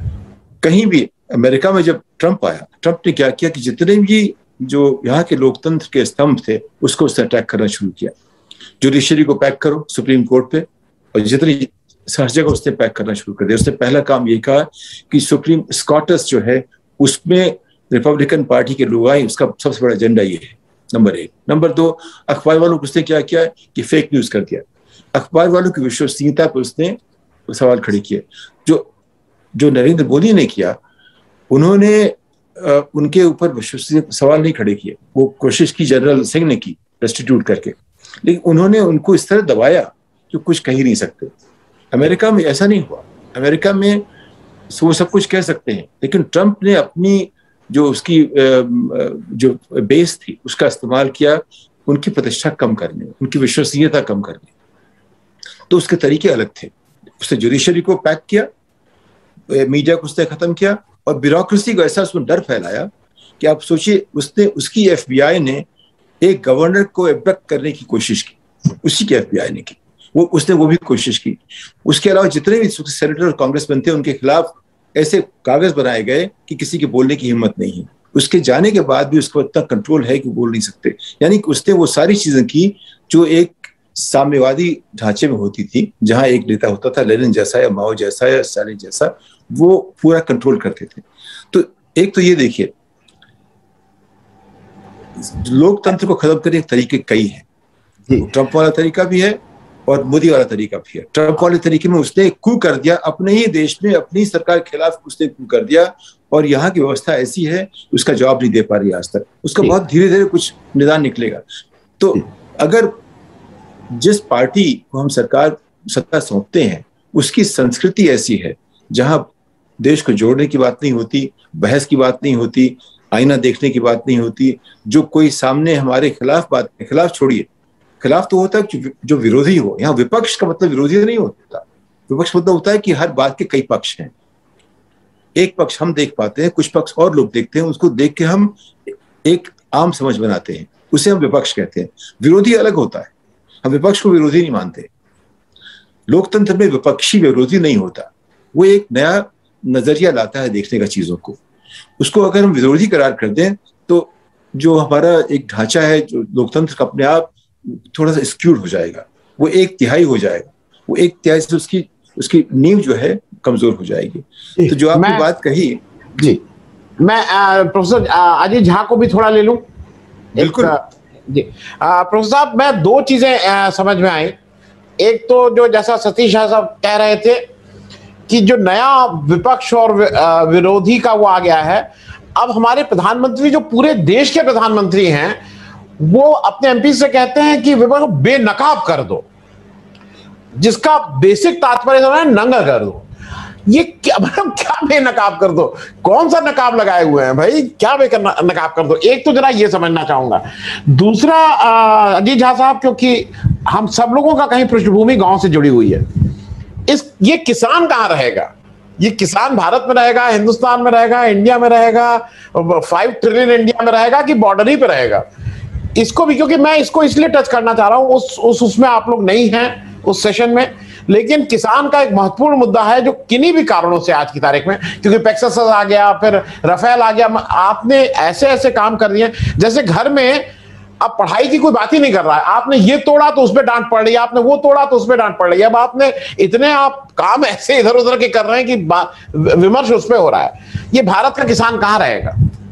कहीं भी अमेरिका में जब ट्रंप आया, ट्रंप ने क्या किया कि जितने भी जो यहाँ के लोकतंत्र के स्तंभ थे उसको उसने अटैक करना शुरू किया। जुडिशरी को पैक करो सुप्रीम कोर्ट पे, और जितनी हर जगह उसने पैक करना शुरू कर दिया। उसने पहला काम ये कहा कि सुप्रीम स्कॉटस जो है उसमें रिपब्लिकन पार्टी के लोग आए, उसका सबसे बड़ा एजेंडा ये है, नंबर एक। नंबर दो, अखबार वालों को उसने क्या किया कि फेक न्यूज कर दिया। अखबार वालों की विश्वसनीयता पर उसने सवाल खड़े किए। जो जो नरेंद्र मोदी ने किया, उन्होंने आ, उनके ऊपर विश्वसनीय सवाल नहीं खड़े किए। वो कोशिश की जनरल सिंह ने की रेस्टिट्यूट करके, लेकिन उन्होंने उनको इस तरह दबाया कि कुछ कह ही नहीं सकते। अमेरिका में ऐसा नहीं हुआ। अमेरिका में वो सब कुछ कह सकते हैं, लेकिन ट्रंप ने अपनी जो उसकी जो बेस थी उसका इस्तेमाल किया उनकी प्रतिष्ठा कम करने, उनकी विश्वसनीयता कम करने। तो उसके तरीके अलग थे। उसने जुडिशरी को पैक किया, मीडिया को उसने खत्म किया, और ब्यूरोक्रेसी को ऐसा उसमें डर फैलाया कि आप सोचिए, उसने उसकी एफबीआई ने एक गवर्नर को एब्डक्ट करने की कोशिश की, उसी की एफबीआई ने की, वो उसने वो भी कोशिश की। उसके अलावा जितने भी सेनेटर और कांग्रेसमैन थे उनके खिलाफ ऐसे कागज बनाए गए कि किसी के बोलने की हिम्मत नहीं है। उसके जाने के बाद भी उसको इतना कंट्रोल है कि बोल नहीं सकते। यानी कि उसने वो सारी चीजें की जो एक साम्यवादी ढांचे में होती थी, जहां एक नेता होता था लेनिन जैसा या माओ जैसा या स्टालिन जैसा, वो पूरा कंट्रोल करते थे। तो एक तो ये देखिए, लोकतंत्र को खत्म करने के तरीके कई हैं। ट्रंप वाला तरीका भी है और मोदी वाला तरीका भी है। ट्रंप वाले तरीके में उसने कू कर दिया, अपने ही देश में अपनी सरकार के खिलाफ उसने कू कर दिया, और यहाँ की व्यवस्था ऐसी है उसका जवाब नहीं दे पा रही आज तक। उसका बहुत धीरे धीरे कुछ निदान निकलेगा। तो अगर जिस पार्टी को हम सरकार सत्ता सौंपते हैं उसकी संस्कृति ऐसी है जहां देश को जोड़ने की बात नहीं होती, बहस की बात नहीं होती, आईना देखने की बात नहीं होती, जो कोई सामने हमारे खिलाफ बात, खिलाफ छोड़िए, खिलाफ तो होता है जो विरोधी हो। यहाँ विपक्ष का मतलब विरोधी नहीं होता। विपक्ष मतलब होता है कि हर बात के कई पक्ष हैं। एक पक्ष हम देख पाते हैं, कुछ पक्ष और लोग देखते हैं, उसको देख के हम एक आम समझ बनाते हैं, उसे हम विपक्ष कहते हैं। विरोधी अलग होता है, हम विपक्ष को विरोधी नहीं मानते। लोकतंत्र में विपक्षी विरोधी नहीं होता, वो एक नया नजरिया लाता है देखने का चीजों को। उसको अगर हम विरोधी करार कर दें तो जो हमारा एक ढांचा है जो लोकतंत्र का, अपने आप थोड़ा सा स्क्यूड हो जाएगा, वो एक तिहाई हो जाएगा, वो एक तिहाई से उसकी उसकी नींव जो है कमजोर हो जाएगी। तो जो आपने बात कही जी, मैं प्रोफेसर अजय झा को भी थोड़ा ले लूं। बिल्कुल जी प्रोफेसर साहब, मैं दो चीजें समझ में आई। एक तो जो जैसा सतीश शाह साहब कह रहे थे कि जो नया विपक्ष और विरोधी का वो आ गया है, अब हमारे प्रधानमंत्री जो पूरे देश के प्रधानमंत्री हैं वो अपने एमपी से कहते हैं कि विपक्ष को बेनकाब कर दो, जिसका बेसिक तात्पर्य है नंगा कर दो। ये क्या मतलब, क्या बेनकाब कर दो? कौन सा नकाब लगाए हुए हैं भाई, क्या बे नकाब कर दो? एक तो जरा ये समझना चाहूंगा। दूसरा अजीत झा साहब, क्योंकि हम सब लोगों का कहीं पृष्ठभूमि गांव से जुड़ी हुई है, इस ये किसान कहाँ रहेगा? ये किसान भारत में रहेगा, हिंदुस्तान में रहेगा, इंडिया में रहेगा, फाइव ट्रिलियन इंडिया में रहेगा कि बॉर्डर ही पे रहेगा? इसको भी, क्योंकि मैं इसको इसलिए टच करना चाह रहा हूं, उस उस उसमें आप लोग नहीं हैं उस सेशन में, लेकिन किसान का एक महत्वपूर्ण मुद्दा है जो किन्हीं भी कारणों से आज की तारीख में, क्योंकि पेगासस आ गया, फिर राफेल आ गया, आपने ऐसे ऐसे काम कर दिए जैसे घर में अब पढ़ाई की कोई बात ही नहीं कर रहा है। आपने ये तोड़ा तो उसमें डांट पड़ रही है, आपने वो तोड़ा तो उसमें डांट पड़ रही है। अब आपने इतने आप काम ऐसे इधर उधर के कर रहे हैं कि विमर्श उस पर हो रहा है। ये भारत का किसान कहाँ रहेगा?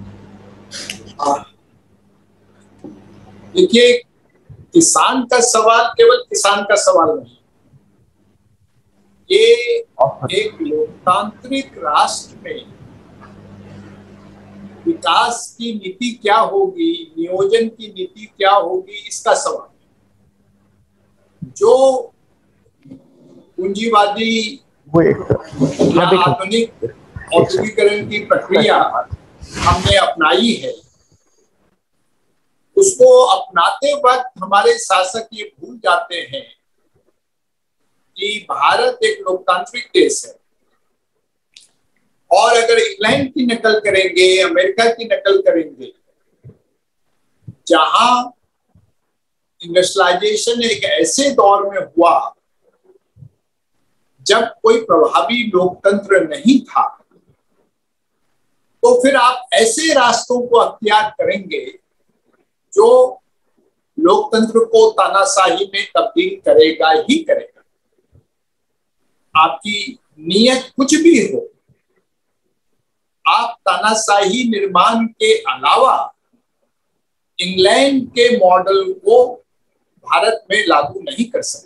देखिए, किसान का सवाल केवल किसान का सवाल नहीं, ये एक लोकतांत्रिक राष्ट्र में विकास की नीति क्या होगी, नियोजन की नीति क्या होगी, इसका सवाल है। जो पूंजीवादी या आधुनिक औद्योगिकरण की प्रक्रिया हमने अपनाई है, उसको अपनाते वक्त हमारे शासक ये भूल जाते हैं कि भारत एक लोकतांत्रिक देश है, और अगर इंग्लैंड की नकल करेंगे, अमेरिका की नकल करेंगे, जहां इंडस्ट्रियलाइजेशन एक ऐसे दौर में हुआ जब कोई प्रभावी लोकतंत्र नहीं था, तो फिर आप ऐसे रास्तों को अख्तियार करेंगे जो लोकतंत्र को तानाशाही में तब्दील करेगा ही करेगा। आपकी नीयत कुछ भी हो, आप तानाशाही निर्माण के अलावा इंग्लैंड के मॉडल को भारत में लागू नहीं कर सकते।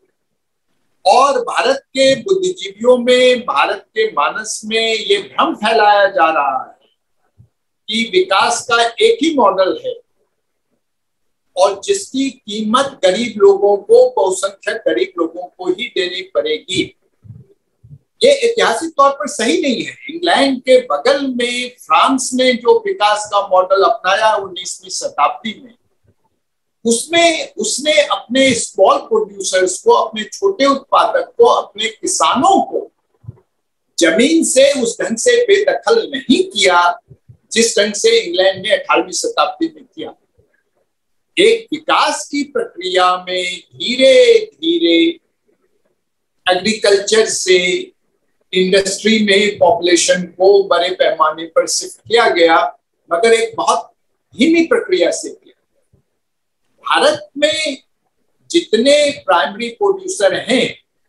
और भारत के बुद्धिजीवियों में, भारत के मानस में ये भ्रम फैलाया जा रहा है कि विकास का एक ही मॉडल है और जिसकी कीमत गरीब लोगों को, बहुसंख्यक गरीब लोगों को ही देनी पड़ेगी। ये ऐतिहासिक तौर पर सही नहीं है। इंग्लैंड के बगल में फ्रांस ने जो विकास का मॉडल अपनाया उन्नीसवीं शताब्दी में, उसमें उसने अपने स्मॉल प्रोड्यूसर्स को, अपने छोटे उत्पादक को, अपने किसानों को जमीन से उस ढंग से बेदखल नहीं किया जिस ढंग से इंग्लैंड ने अठारहवीं शताब्दी में किया। एक विकास की प्रक्रिया में धीरे धीरे एग्रीकल्चर से इंडस्ट्री में पॉपुलेशन को बड़े पैमाने पर शिफ्ट किया गया, मगर एक बहुत धीमी प्रक्रिया से किया। भारत में जितने प्राइमरी प्रोड्यूसर हैं,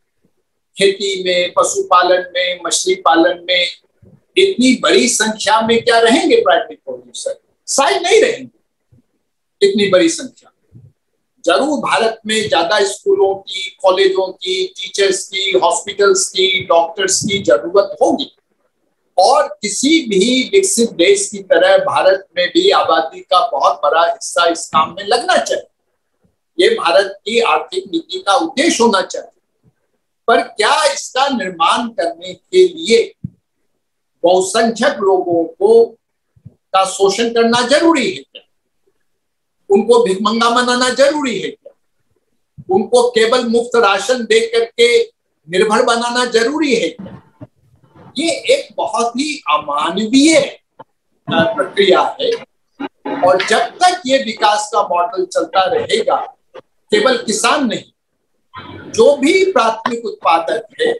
खेती में, पशुपालन में, मछली पालन में, इतनी बड़ी संख्या में क्या रहेंगे प्राइमरी प्रोड्यूसर? शायद नहीं रहेंगे इतनी बड़ी संख्या। जरूर भारत में ज्यादा स्कूलों की, कॉलेजों की, टीचर्स की, हॉस्पिटल्स की, डॉक्टर्स की जरूरत होगी, और किसी भी विकसित देश की तरह भारत में भी आबादी का बहुत बड़ा हिस्सा इस काम में लगना चाहिए। ये भारत की आर्थिक नीति का उद्देश्य होना चाहिए। पर क्या इसका निर्माण करने के लिए बहुसंख्यक लोगों को का शोषण करना जरूरी है क्या? उनको भिखमंगा बनाना जरूरी है क्या? उनको केवल मुफ्त राशन दे करके निर्भर बनाना जरूरी है क्या? ये एक बहुत ही अमानवीय प्रक्रिया है, और जब तक ये विकास का मॉडल चलता रहेगा, केवल किसान नहीं, जो भी प्राथमिक उत्पादक है,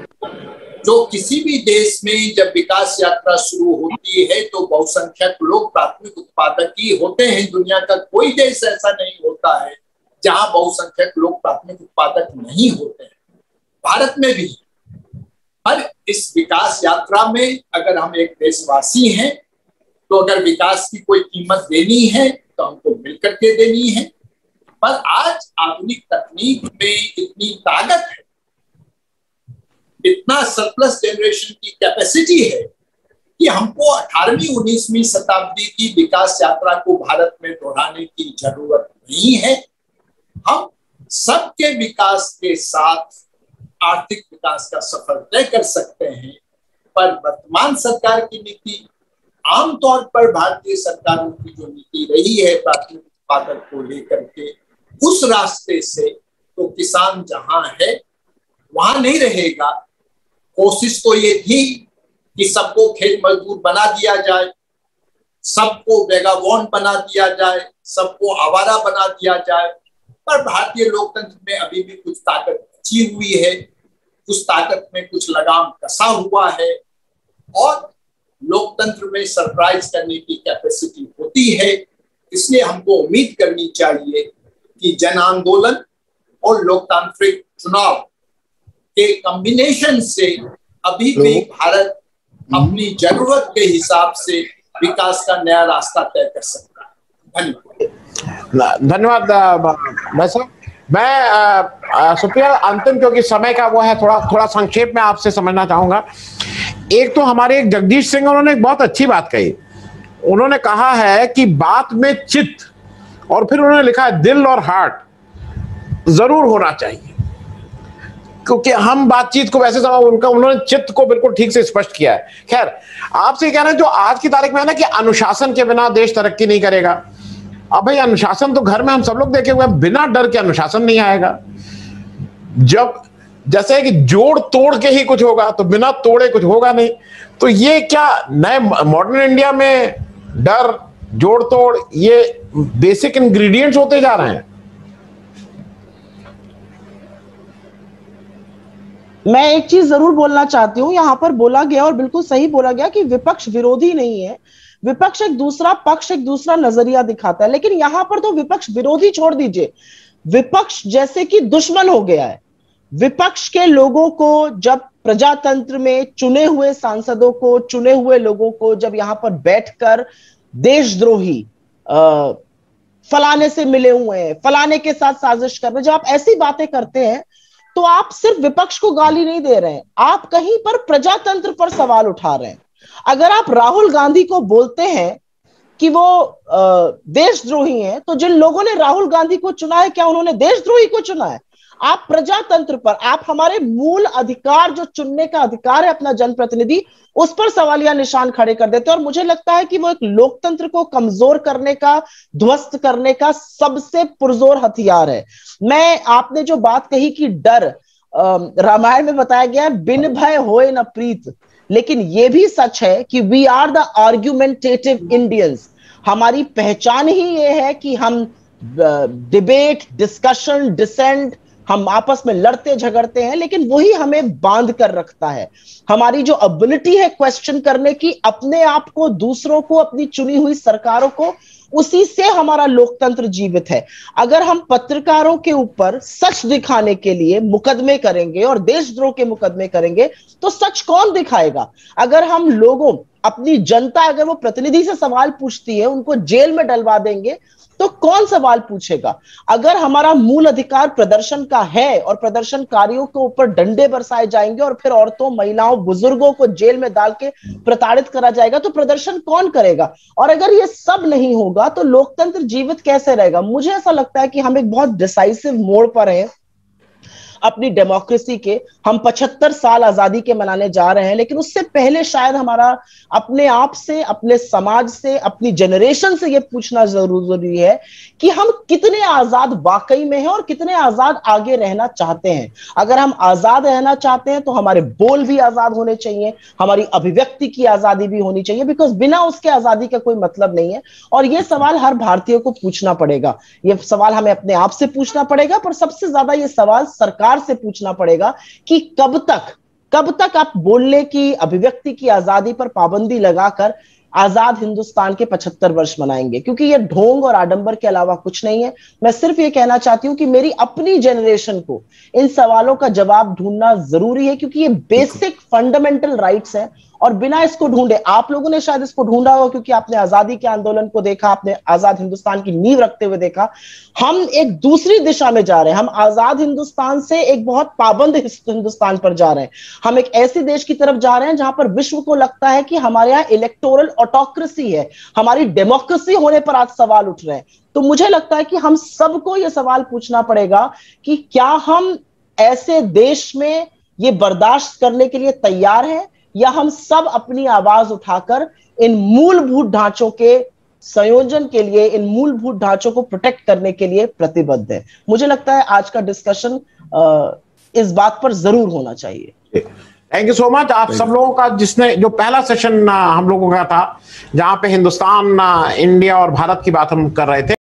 जो किसी भी देश में जब विकास यात्रा शुरू होती है तो बहुसंख्यक लोग प्राथमिक उत्पादक ही होते हैं। दुनिया का कोई देश ऐसा नहीं होता है जहां बहुसंख्यक लोग प्राथमिक उत्पादक नहीं होते हैं। भारत में भी पर इस विकास यात्रा में अगर हम एक देशवासी हैं तो अगर विकास की कोई कीमत देनी है तो हमको मिलकर के देनी है। पर आज आधुनिक तकनीक में इतनी ताकत है, इतना सरप्लस जनरेशन की कैपेसिटी है कि हमको अठारहवीं उन्नीसवीं शताब्दी की विकास यात्रा को भारत में दोहराने की जरूरत नहीं है। हम सबके विकास के साथ आर्थिक विकास का सफर तय कर सकते हैं। पर वर्तमान सरकार की नीति, आमतौर पर भारतीय सरकारों की जो नीति रही है प्राथमिक उत्पादक को लेकर के, उस रास्ते से तो किसान जहां है वहां नहीं रहेगा। कोशिश तो ये थी कि सबको खेत मजदूर बना दिया जाए, सबको वेगाबॉन्ड बना दिया जाए, सबको आवारा बना दिया जाए। पर भारतीय लोकतंत्र में अभी भी कुछ ताकत बची हुई है, उस ताकत में कुछ लगाम कसा हुआ है और लोकतंत्र में सरप्राइज करने की कैपेसिटी होती है। इसलिए हमको उम्मीद करनी चाहिए कि जन आंदोलन और लोकतांत्रिक चुनाव के कॉम्बिनेशन से अभी भी भारत अपनी जरूरत के हिसाब से विकास का नया रास्ता तय कर सकता है। धन्यवाद। धन्यवाद भाई साहब। मैं सुप्रिया अंतिम, क्योंकि समय का वो है, थोड़ा थोड़ा संक्षेप में आपसे समझना चाहूंगा। एक तो हमारे एक जगदीश सिंह, उन्होंने एक बहुत अच्छी बात कही। उन्होंने कहा है कि बात में चित्त, और फिर उन्होंने लिखा है दिल और हार्ट जरूर होना चाहिए, क्योंकि हम बातचीत को वैसे समझ, उनका उन्होंने चित्त को बिल्कुल ठीक से स्पष्ट किया है। खैर, आपसे कहना है जो आज की तारीख में है ना कि अनुशासन के बिना देश तरक्की नहीं करेगा। अब भाई अनुशासन तो घर में हम सब लोग देखे हुए हैं, बिना डर के अनुशासन नहीं आएगा। जब जैसे कि जोड़ तोड़ के ही कुछ होगा, तो बिना तोड़े कुछ होगा नहीं। तो ये क्या नए मॉडर्न इंडिया में डर, जोड़ तोड़, ये बेसिक इंग्रेडिएंट्स होते जा रहे हैं? मैं एक चीज जरूर बोलना चाहती हूँ, यहाँ पर बोला गया और बिल्कुल सही बोला गया कि विपक्ष विरोधी नहीं है। विपक्ष एक दूसरा पक्ष, एक दूसरा नजरिया दिखाता है, लेकिन यहाँ पर तो विपक्ष विरोधी छोड़ दीजिए, विपक्ष जैसे कि दुश्मन हो गया है। विपक्ष के लोगों को, जब प्रजातंत्र में चुने हुए सांसदों को, चुने हुए लोगों को जब यहाँ पर बैठकर देशद्रोही आ, फलाने से मिले हुए हैं, फलाने के साथ साजिश कर रहे हैं, जब आप ऐसी बातें करते हैं तो आप सिर्फ विपक्ष को गाली नहीं दे रहे हैं, आप कहीं पर प्रजातंत्र पर सवाल उठा रहे हैं। अगर आप राहुल गांधी को बोलते हैं कि वो देशद्रोही हैं, तो जिन लोगों ने राहुल गांधी को चुना है, क्या उन्होंने देशद्रोही को चुना है? आप प्रजातंत्र पर, आप हमारे मूल अधिकार जो चुनने का अधिकार है अपना जनप्रतिनिधि, उस पर सवालिया निशान खड़े कर देते हैं। और मुझे लगता है कि वो एक लोकतंत्र को कमजोर करने का, ध्वस्त करने का सबसे पुरजोर हथियार है। मैं, आपने जो बात कही कि डर, रामायण में बताया गया है बिन भय होए न प्रीत, लेकिन यह भी सच है कि we are the argumentative Indians. हमारी पहचान ही ये है कि हम डिबेट, डिस्कशन, डिसेंट, हम आपस में लड़ते झगड़ते हैं, लेकिन वही हमें बांध कर रखता है। हमारी जो एबिलिटी है क्वेश्चन करने की, अपने आप को, दूसरों को, अपनी चुनी हुई सरकारों को, उसी से हमारा लोकतंत्र जीवित है। अगर हम पत्रकारों के ऊपर सच दिखाने के लिए मुकदमे करेंगे और देशद्रोह के मुकदमे करेंगे, तो सच कौन दिखाएगा? अगर हम लोगों, अपनी जनता, अगर वो प्रतिनिधि से सवाल पूछती है, उनको जेल में डलवा देंगे, तो कौन सवाल पूछेगा? अगर हमारा मूल अधिकार प्रदर्शन का है और प्रदर्शनकारियों के ऊपर डंडे बरसाए जाएंगे और फिर औरतों, महिलाओं, बुजुर्गों को जेल में डाल के प्रताड़ित करा जाएगा, तो प्रदर्शन कौन करेगा? और अगर ये सब नहीं होगा तो लोकतंत्र जीवित कैसे रहेगा? मुझे ऐसा लगता है कि हम एक बहुत डिसाइसिव मोड़ पर हैं अपनी डेमोक्रेसी के। हम पचहत्तर साल आजादी के मनाने जा रहे हैं, लेकिन उससे पहले शायद हमारा अपने आप से, अपने समाज से, अपनी जनरेशन से यह पूछना जरूरी है कि हम कितने आजाद वाकई में हैं और कितने आजाद आगे रहना चाहते हैं। अगर हम आजाद रहना चाहते हैं तो हमारे बोल भी आजाद होने चाहिए, हमारी अभिव्यक्ति की आजादी भी होनी चाहिए, बिकॉज बिना उसके आजादी का कोई मतलब नहीं है। और यह सवाल हर भारतीय को पूछना पड़ेगा, यह सवाल हमें अपने आप से पूछना पड़ेगा, पर सबसे ज्यादा यह सवाल सरकार से पूछना पड़ेगा कि कब तक कब तक आप बोलने की, अभिव्यक्ति की आजादी पर पाबंदी लगाकर आजाद हिंदुस्तान के पचहत्तर वर्ष मनाएंगे, क्योंकि ये ढोंग और आडंबर के अलावा कुछ नहीं है। मैं सिर्फ ये कहना चाहती हूं कि मेरी अपनी जनरेशन को इन सवालों का जवाब ढूंढना जरूरी है, क्योंकि ये बेसिक फंडामेंटल राइट्स हैं और बिना इसको ढूंढे, आप लोगों ने शायद इसको ढूंढा हो क्योंकि आपने आजादी के आंदोलन को देखा, आपने आजाद हिंदुस्तान की नींव रखते हुए देखा। हम एक दूसरी दिशा में जा रहे हैं, हम आजाद हिंदुस्तान से एक बहुत पाबंद हिंदुस्तान पर जा रहे हैं। हम एक ऐसे देश की तरफ जा रहे हैं जहां पर विश्व को लगता है कि हमारे यहाँ इलेक्टोरल ऑटोक्रेसी है, हमारी डेमोक्रेसी होने पर आज सवाल उठ रहे हैं। तो मुझे लगता है कि हम सबको यह सवाल पूछना पड़ेगा कि क्या हम ऐसे देश में ये बर्दाश्त करने के लिए तैयार हैं, या हम सब अपनी आवाज उठाकर इन मूलभूत ढांचों के संयोजन के लिए, इन मूलभूत ढांचों को प्रोटेक्ट करने के लिए प्रतिबद्ध है। मुझे लगता है आज का डिस्कशन इस बात पर जरूर होना चाहिए। थैंक यू सो मच आप सब लोगों का, जिसने जो पहला सेशन हम लोगों का था जहां पे हिंदुस्तान, इंडिया और भारत की बात हम कर रहे थे।